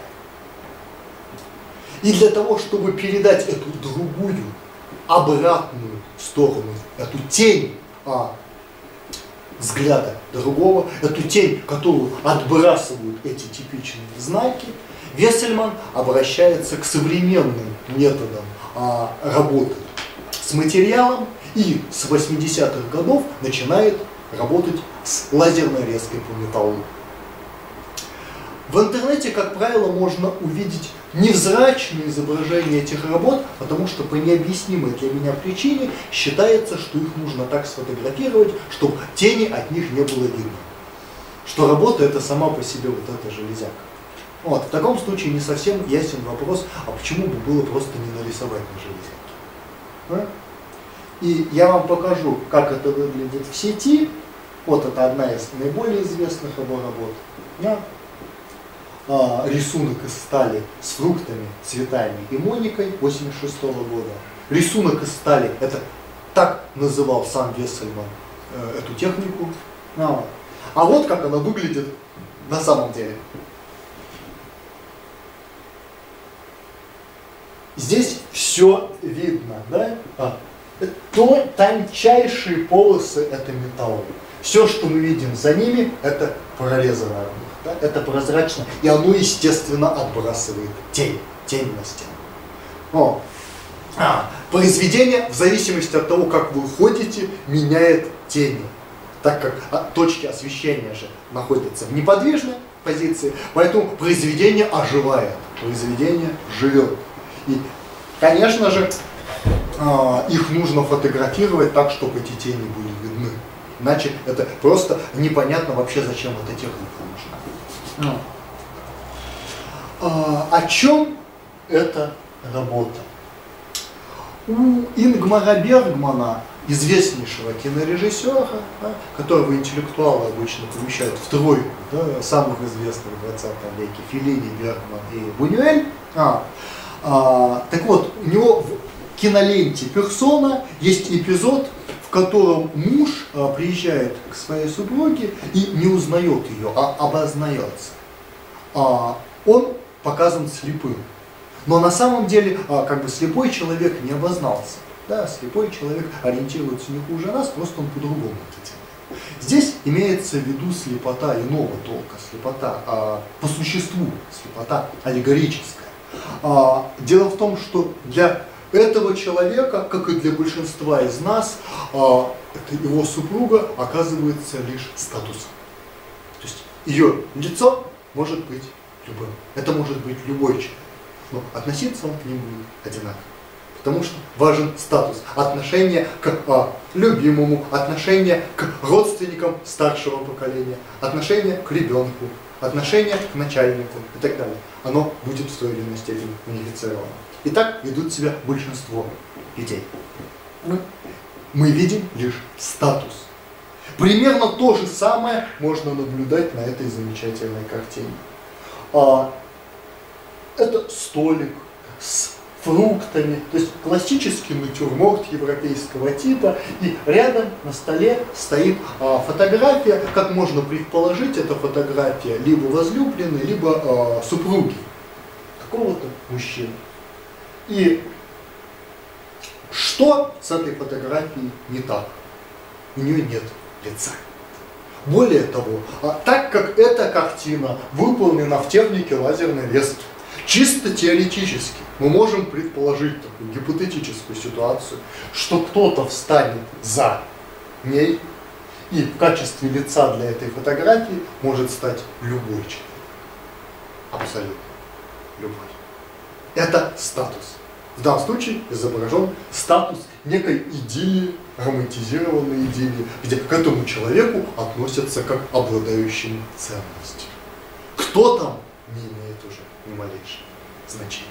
И для того, чтобы передать эту другую, обратную сторону, эту тень а, взгляда другого, эту тень, которую отбрасывают эти типичные знаки, Вессельман обращается к современным методам а, работы с материалом и с восьмидесятых годов начинает работать с лазерной резкой по металлу. В интернете, как правило, можно увидеть невзрачные изображения этих работ, потому что по необъяснимой для меня причине считается, что их нужно так сфотографировать, чтобы тени от них не было видно. Что работа это сама по себе вот эта железяка. Вот, в таком случае не совсем ясен вопрос, а почему бы было просто не нарисовать на железяке. А? И я вам покажу, как это выглядит в сети. Вот это одна из наиболее известных его работ. Да? А, рисунок из стали с фруктами, цветами и моникой восемьдесят шестого года. Рисунок из стали, это так называл сам Вессельман э, эту технику. А, а вот как она выглядит на самом деле. Здесь все видно, да? А, то тончайшие полосы это металл. Все, что мы видим за ними, это прорезано. Да? Это прозрачно, и оно, естественно, отбрасывает тень, тень на стену. О. А, произведение, в зависимости от того, как вы ходите, меняет тени, так как а, точки освещения же находятся в неподвижной позиции, поэтому произведение оживает, произведение живет. И, конечно же, а, их нужно фотографировать так, чтобы эти тени были видны. Иначе это просто непонятно вообще, зачем эта техника нужна. А, о чем эта работа? У Ингмара Бергмана, известнейшего кинорежиссера, да, которого интеллектуалы обычно помещают в тройку, да, самых известных в двадцатом веке, Феллини, Бергман и Бунюэль. А, а, так вот, у него в киноленте «Персона» есть эпизод, в котором муж а, приезжает к своей супруге и не узнает ее, а обознается. А, он показан слепым. Но на самом деле, а, как бы слепой человек не обознался. Да, слепой человек ориентируется не хуже нас, просто он по-другому это делает. Здесь имеется в виду слепота иного толка, слепота а, по существу, слепота аллегорическая. А, дело в том, что для этого человека, как и для большинства из нас, а, это его супруга оказывается лишь статусом. То есть ее лицо может быть любым. Это может быть любой человек. Но относиться он к ним будет одинаково. Потому что важен статус, отношение к а, любимому, отношение к родственникам старшего поколения, отношение к ребенку, отношение к начальнику и так далее. Оно будет в той или иной степени унифицировано. И так ведут себя большинство людей. Мы, мы видим лишь статус. Примерно то же самое можно наблюдать на этой замечательной картине. А, это столик с фруктами, то есть классический натюрморт европейского типа, и рядом на столе стоит а, фотография, как можно предположить, это фотография либо возлюбленной, либо а, супруги какого-то мужчины. И что с этой фотографией не так? У нее нет лица. Более того, а, так как эта картина выполнена в технике лазерной резки, чисто теоретически мы можем предположить такую гипотетическую ситуацию, что кто-то встанет за ней, и в качестве лица для этой фотографии может стать любой человек. Абсолютно любой. Это статус. В данном случае изображен статус некой идиллии, романтизированной идиллии, где к этому человеку относятся как обладающему ценностью. Кто там, не имеет уже ни малейшего значения.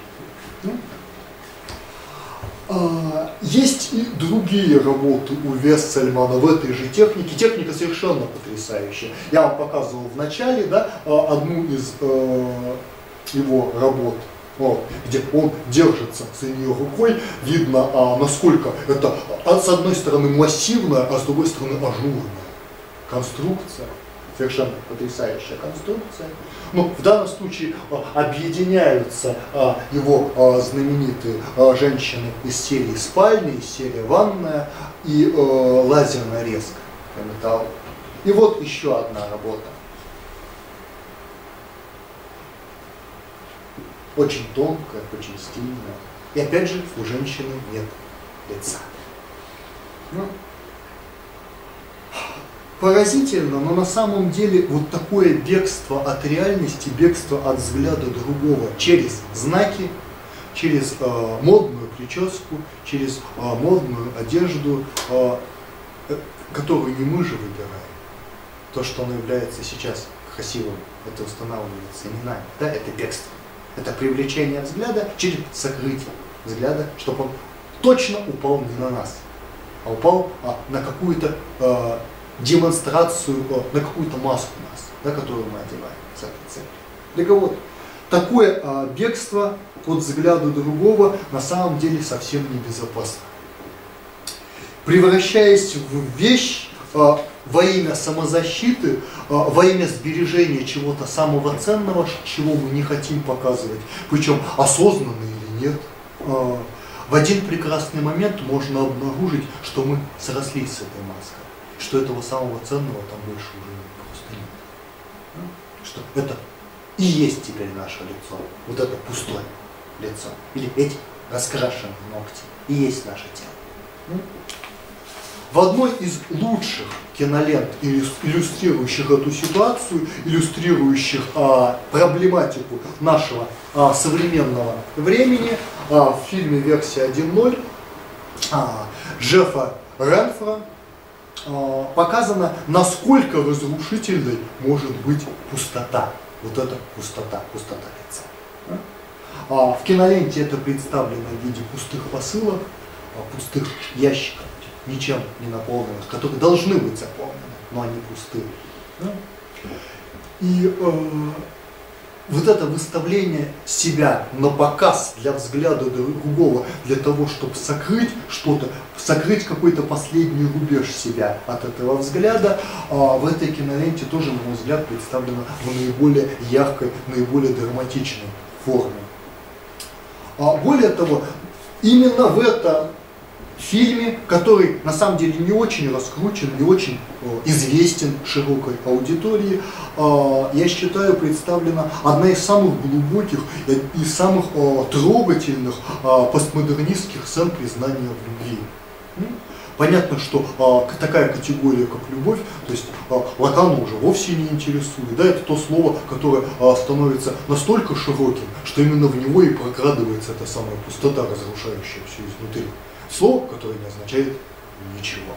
Есть и другие работы у Вессельмана в этой же технике. Техника совершенно потрясающая. Я вам показывал в начале, да, одну из э, его работ, вот, где он держится за нее рукой. Видно, а, насколько это, а, с одной стороны, массивная, а с другой стороны, ажурная конструкция. Совершенно потрясающая конструкция. Но в данном случае а, объединяются а, его а, знаменитые а, женщины из серии «Спальня», из серии «Ванная» и а, лазерная резка по металлу. И вот еще одна работа. Очень тонкая, очень стильная. И опять же, у женщины нет лица. Ну, поразительно, но на самом деле вот такое бегство от реальности, бегство от взгляда другого через знаки, через э, модную прическу, через э, модную одежду, э, которую не мы же выбираем. То, что оно является сейчас красивым, это устанавливается не нами. Да, это бегство. Это привлечение взгляда через сокрытие взгляда, чтобы он точно упал не на нас, а упал а, на какую-то э, демонстрацию, э, на какую-то маску нас, да, которую мы одеваем с этой целью. Так вот, такое э, бегство от взгляда другого на самом деле совсем небезопасно. Превращаясь в вещь э, во имя самозащиты, э, во имя сбережения чего-то самого ценного, чего мы не хотим показывать, причем осознанно или нет, э, в один прекрасный момент можно обнаружить, что мы срослись с этой маской, что этого самого ценного там больше уже просто нет. Что это и есть теперь наше лицо, вот это пустое лицо, или эти раскрашенные ногти, и есть наше тело. В одной из лучших кинолент, иллюстрирующих эту ситуацию, иллюстрирующих а, проблематику нашего а, современного времени, а, в фильме «Версия один ноль» а, Джеффа Ренфро а, показано, насколько разрушительной может быть пустота. Вот эта пустота, пустота лица. А, в киноленте это представлено в виде пустых посылок, а, пустых ящиков, ничем не наполненных, которые должны быть заполнены, но они пустые. Да? И э, вот это выставление себя на показ для взгляда другого, для того, чтобы сокрыть что-то, сокрыть какой-то последний рубеж себя от этого взгляда, э, в этой киноленте тоже, на мой взгляд, представлено в наиболее яркой, наиболее драматичной форме. А более того, именно в этом фильме, который на самом деле не очень раскручен, не очень э, известен широкой аудитории, э, я считаю, представлена одна из самых глубоких и самых э, трогательных э, постмодернистских сцен признания в любви. Понятно, что э, такая категория, как любовь, то есть э, Лакану уже вовсе не интересует. Да, это то слово, которое э, становится настолько широким, что именно в него и прокрадывается эта самая пустота, разрушающая все изнутри. Слово, которое не означает ничего.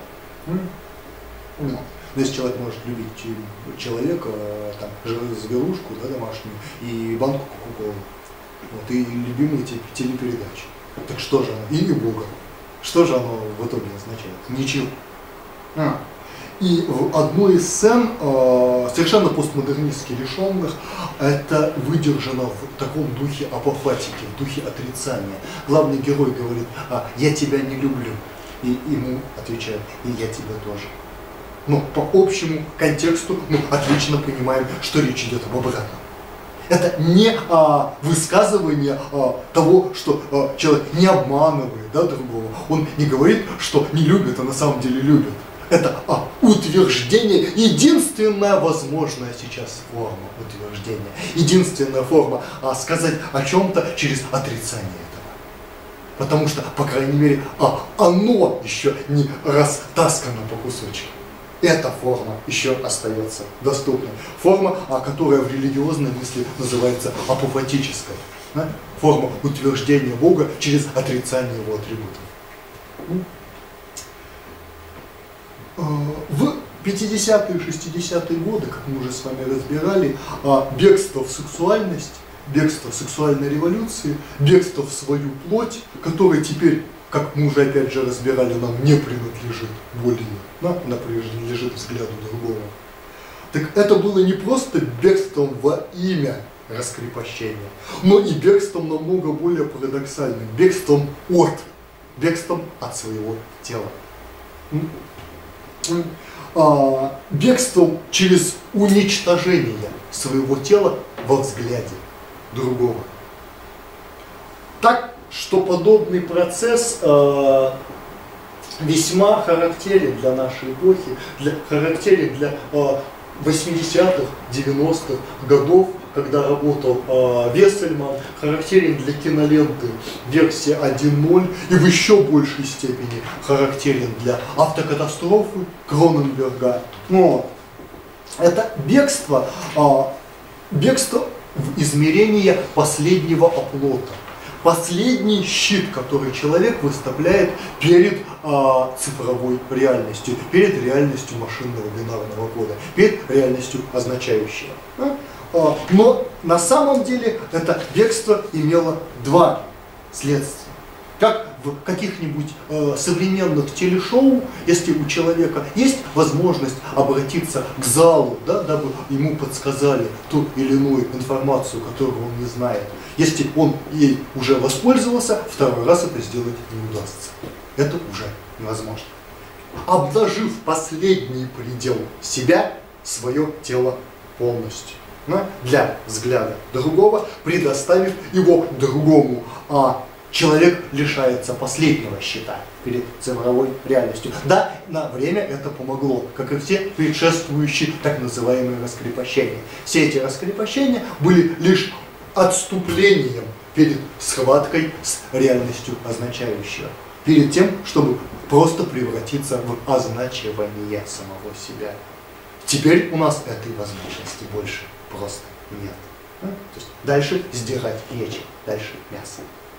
Но если человек может любить человека, там, зверушку, да, домашнюю, и банку кока-колы, вот, и любимые телепередачи, так что же оно? И Бога. Что же оно в итоге означает? Ничего. А. И в одной из сцен, э, совершенно постмодернистски решенных, это выдержано в таком духе апофатики, в духе отрицания. Главный герой говорит: а, «Я тебя не люблю». И ему отвечают: «И я тебя тоже». Но по общему контексту мы отлично понимаем, что речь идет об обратном. Это не а, высказывание а, того, что а, человек не обманывает, да, другого. Он не говорит, что не любит, а на самом деле любит. Это а, утверждение, единственная возможная сейчас форма утверждения, единственная форма а, сказать о чем-то через отрицание этого. Потому что, по крайней мере, а, оно еще не растаскано по кусочкам. Эта форма еще остается доступной. Форма, а, которая в религиозной мысли называется апофатической. Да? Форма утверждения Бога через отрицание его атрибутов. В пятидесятые и шестидесятые годы, как мы уже с вами разбирали, бегство в сексуальность, бегство в сексуальной революции, бегство в свою плоть, которая теперь, как мы уже опять же разбирали, нам не принадлежит более, да, она принадлежит взгляду другого. Так это было не просто бегством во имя раскрепощения, но и бегством намного более парадоксальным, бегством от, бегством от своего тела. А, бегством через уничтожение своего тела во взгляде другого. Так что подобный процесс э, весьма характерен для нашей эпохи, для, характерен для э, восьмидесятых, девяностых годов, когда работал э, Вессельман, характерен для киноленты версии один ноль и в еще большей степени характерен для автокатастрофы Кроненберга. Но это бегство, э, бегство в измерение последнего оплота. Последний щит, который человек выставляет перед а, цифровой реальностью, перед реальностью машинного бинарного кода, перед реальностью означающего. А? А, но на самом деле это бегство имело два следствия. Как в каких-нибудь э, современных телешоу, если у человека есть возможность обратиться к залу, да, дабы ему подсказали ту или иную информацию, которую он не знает, если он ей уже воспользовался, второй раз это сделать не удастся. Это уже невозможно. Обнажив последний предел себя, свое тело полностью, да, для взгляда другого, предоставив его другому, а человек лишается последнего щита перед цифровой реальностью. Да, на время это помогло, как и все предшествующие так называемые раскрепощения. Все эти раскрепощения были лишь отступлением перед схваткой с реальностью означающего. Перед тем, чтобы просто превратиться в означивание самого себя. Теперь у нас этой возможности больше просто нет. То есть дальше сдирать плечи, дальше мясо.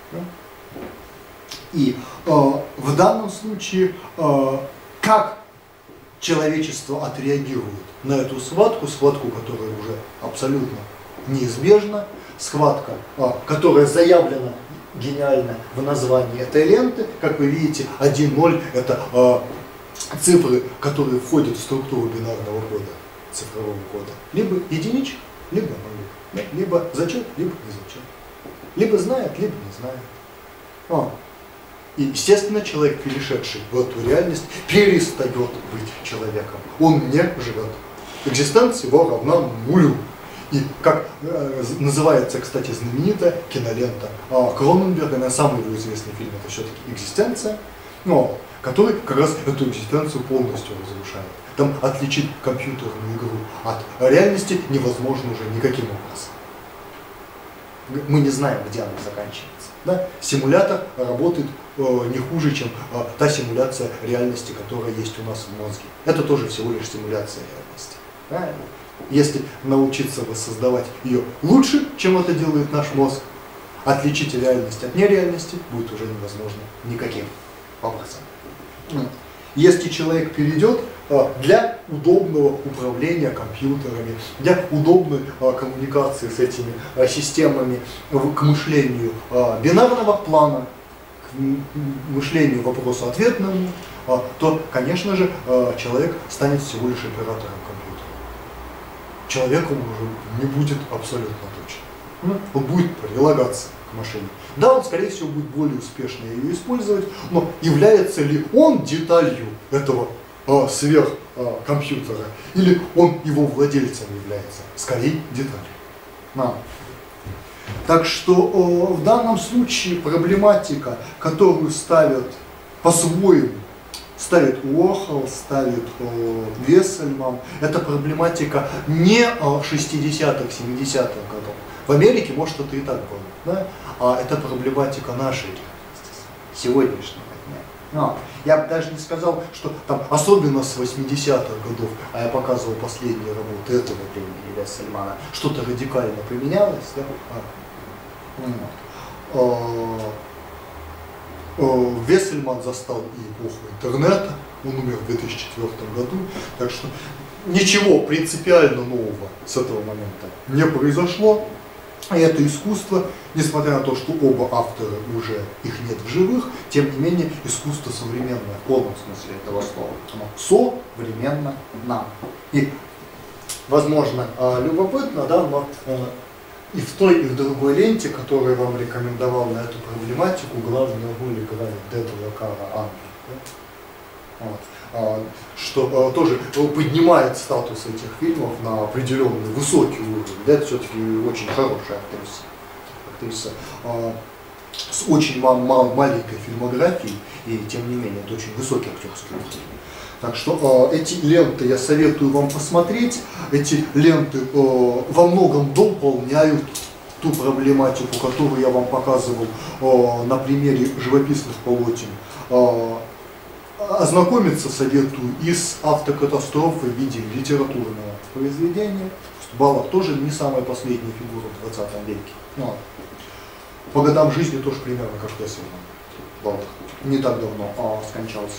И э, в данном случае, э, как человечество отреагирует на эту схватку, схватку, которая уже абсолютно неизбежна, схватка, э, которая заявлена гениально в названии этой ленты, как вы видите, один ноль это э, цифры, которые входят в структуру бинарного кода, цифрового кода. Либо единичка, либо ноль, либо зачет, либо не зачет. Либо знает, либо не знает. А. И, естественно, человек, перешедший в эту реальность, перестает быть человеком. Он не живет. Экзистенция его равна нулю. И как э, называется, кстати, знаменитая кинолента э, Кроненберга, на самый его известный фильм, это все-таки «Экзистенция», но, который как раз эту экзистенцию полностью разрушает. Там отличить компьютерную игру от реальности невозможно уже никаким образом. Мы не знаем, где она заканчивается. Да? Симулятор работает э, не хуже, чем э, та симуляция реальности, которая есть у нас в мозге. Это тоже всего лишь симуляция реальности. Правильно? Если научиться воссоздавать ее лучше, чем это делает наш мозг, отличить реальность от нереальности будет уже невозможно никаким образом. Если человек перейдет для удобного управления компьютерами, для удобной коммуникации с этими системами к мышлению бинарного плана, к мышлению вопросу-ответному, то, конечно же, человек станет всего лишь оператором компьютера. Человеку уже не будет абсолютно точно. Он будет прилагаться к машине. Да, он, скорее всего, будет более успешно ее использовать, но является ли он деталью этого а, сверхкомпьютера, или он его владельцем является? Скорее, деталью. А. Так что о, в данном случае проблематика, которую ставят по-своему, ставит Уорхол, ставит о, Вессельман, это проблематика не шестидесятых, семидесятых годов. В Америке, может, это и так было, да? А это проблематика нашей сегодняшнего дня. Но я бы даже не сказал, что там, особенно с восьмидесятых годов, а я показывал последние работы этого времени Вессельмана, что-то радикально поменялось, да? А, а, Вессельман застал и эпоху интернета, он умер в две тысячи четвёртом году, так что ничего принципиально нового с этого момента не произошло. И это искусство, несмотря на то, что оба автора уже их нет в живых, тем не менее искусство современное в полном смысле этого слова. Оно современно нам. И, возможно, любопытно, да, но и в той, и в другой ленте, которую я вам рекомендовал на эту проблематику, главную роль играет Дебора Кара Ангел. Вот. Что тоже поднимает статус этих фильмов на определенный высокий уровень. Да, это все-таки очень хорошая актриса. Актриса с очень маленькой фильмографией, и тем не менее это очень высокий актерский уровень. Так что э, эти ленты я советую вам посмотреть. Эти ленты э, во многом дополняют ту проблематику, которую я вам показывал э, на примере живописных полотен. Э, ознакомиться советую и с автокатастрофой в виде литературного произведения. Балах тоже не самая последняя фигура в двадцатом веке. Но по годам жизни тоже примерно как Вессельман. Балах не так давно а, скончался.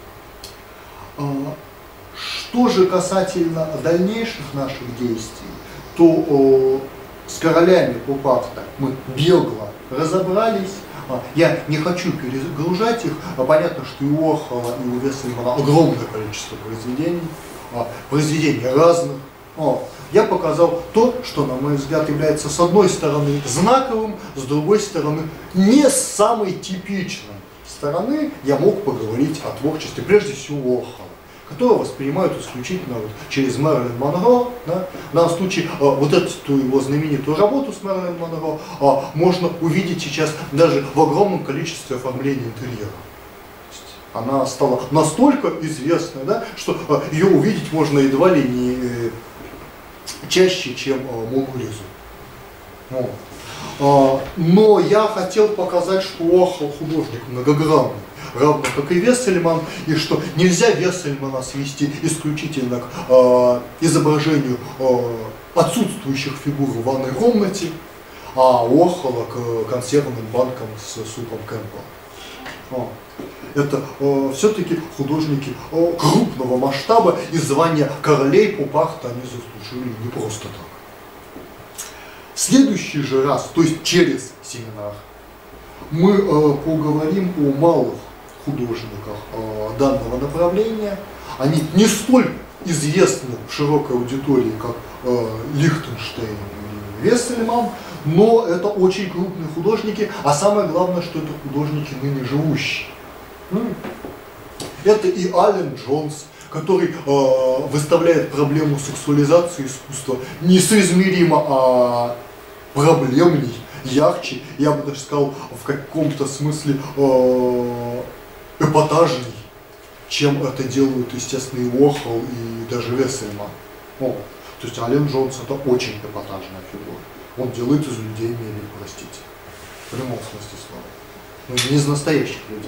А, что же касательно дальнейших наших действий, то о, с королями поп-арта мы бегло разобрались. А, я не хочу перегружать их. А, понятно, что и у Орхола, и у Вессельмана огромное количество произведений, а, произведений разных. А, я показал то, что, на мой взгляд, является с одной стороны знаковым, с другой стороны не самой типичной стороны. Я мог поговорить о творчестве, прежде всего Орхола, которого воспринимают исключительно вот через Мэрилин Монро. Да? В данном случае а, вот эту его знаменитую работу с Мэрилин Монро а, можно увидеть сейчас даже в огромном количестве оформления интерьера. Она стала настолько известной, да, что а, ее увидеть можно едва ли не э, чаще, чем а, Мону Лизу. Вот. А, но я хотел показать, что Орхол художник многогранный, равно как и Вессельман, и что нельзя Вессельмана свести исключительно к э, изображению э, отсутствующих фигур в ванной комнате, а Орхола к консервным банкам с супом Кэмпбелла. Это э, все-таки художники э, крупного масштаба, и звания королей поп-арта они заслужили не просто так. В следующий же раз, то есть через семинар, мы э, поговорим о малых художниках э, данного направления. Они не столь известны в широкой аудитории, как э, Лихтенштейн и Вессельман, но это очень крупные художники, а самое главное, что это художники ныне живущие. Это и Ален Джонс, который э, выставляет проблему сексуализации искусства несоизмеримо, а проблемней, ярче, я бы даже сказал, в каком-то смысле э, эпатажней, чем это делают, естественно, и Орхол, и даже Вессельман. О, то есть Ален Джонс это очень эпатажная фигура. Он делает из людей мебель, простите. В прямом смысле слова. Ну, не из настоящих людей.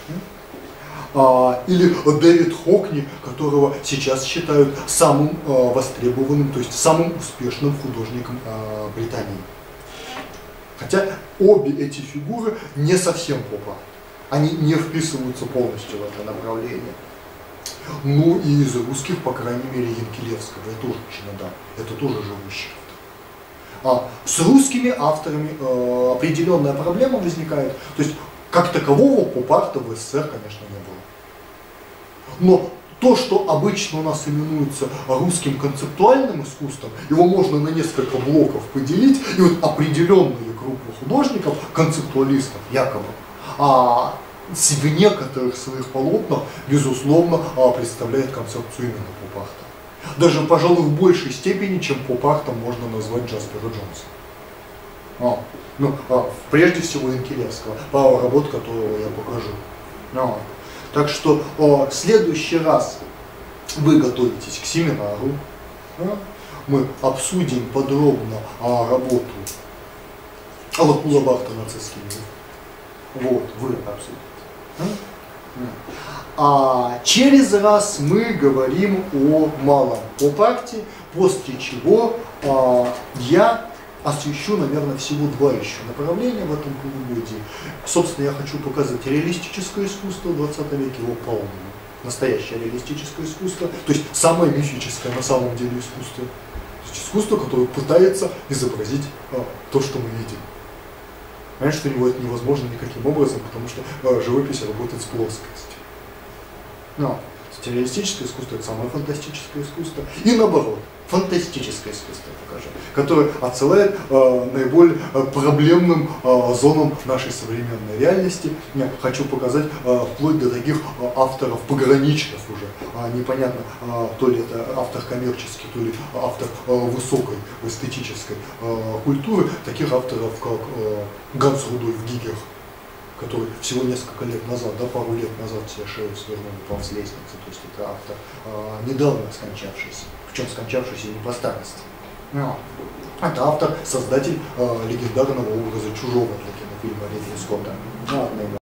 А, или Дэвид Хокни, которого сейчас считают самым а, востребованным, то есть самым успешным художником а, Британии. Хотя обе эти фигуры не совсем поп-арт. Они не вписываются полностью в это направление. Ну и из русских, по крайней мере, Янкелевского, я тоже очень да, это тоже живущий автор. А с русскими авторами э, определенная проблема возникает. То есть, как такового поп-арта в СССР, конечно, не было. Но то, что обычно у нас именуется русским концептуальным искусством, его можно на несколько блоков поделить, и вот определенные группы художников, концептуалистов якобы, а в некоторых своих полотнах, безусловно, представляет концепцию именно поп-арта. Даже, пожалуй, в большей степени, чем поп-артом можно назвать Джаспера Джонса. А, ну, а, прежде всего Янкелевского, пару работ которого я покажу. А, так что а, в следующий раз вы готовитесь к семинару. А, мы обсудим подробно а, работу Аллахула Барта «Нацистский мир». Вот, вы обсудите. А через раз мы говорим о малом поп-арте, после чего а, я освещу, наверное, всего два еще направления в этом полугодии. Собственно, я хочу показать реалистическое искусство в двадцатом веке, его полное. Настоящее реалистическое искусство, то есть самое мифическое на самом деле искусство. То есть искусство, которое пытается изобразить а, то, что мы видим. Понимаешь, что у него это невозможно никаким образом, потому что э, живопись работает с плоскостью. Но реалистическое искусство это самое фантастическое искусство. И наоборот, фантастическое искусство, покажу, которое отсылает э, наиболее э, проблемным э, зонам нашей современной реальности. Я хочу показать э, вплоть до таких э, авторов пограничных уже. Э, непонятно, э, то ли это автор коммерческий, то ли автор э, высокой эстетической э, культуры, таких авторов, как э, Ганс Рудольф Гигер. который всего несколько лет назад, да, пару лет назад все шею свернул, упал с лестницы. То есть это автор э, недавно скончавшийся, причем скончавшийся не по старости. No. Это автор, создатель э, легендарного образа Чужого для кинофильма Ридли Скотта. Ну,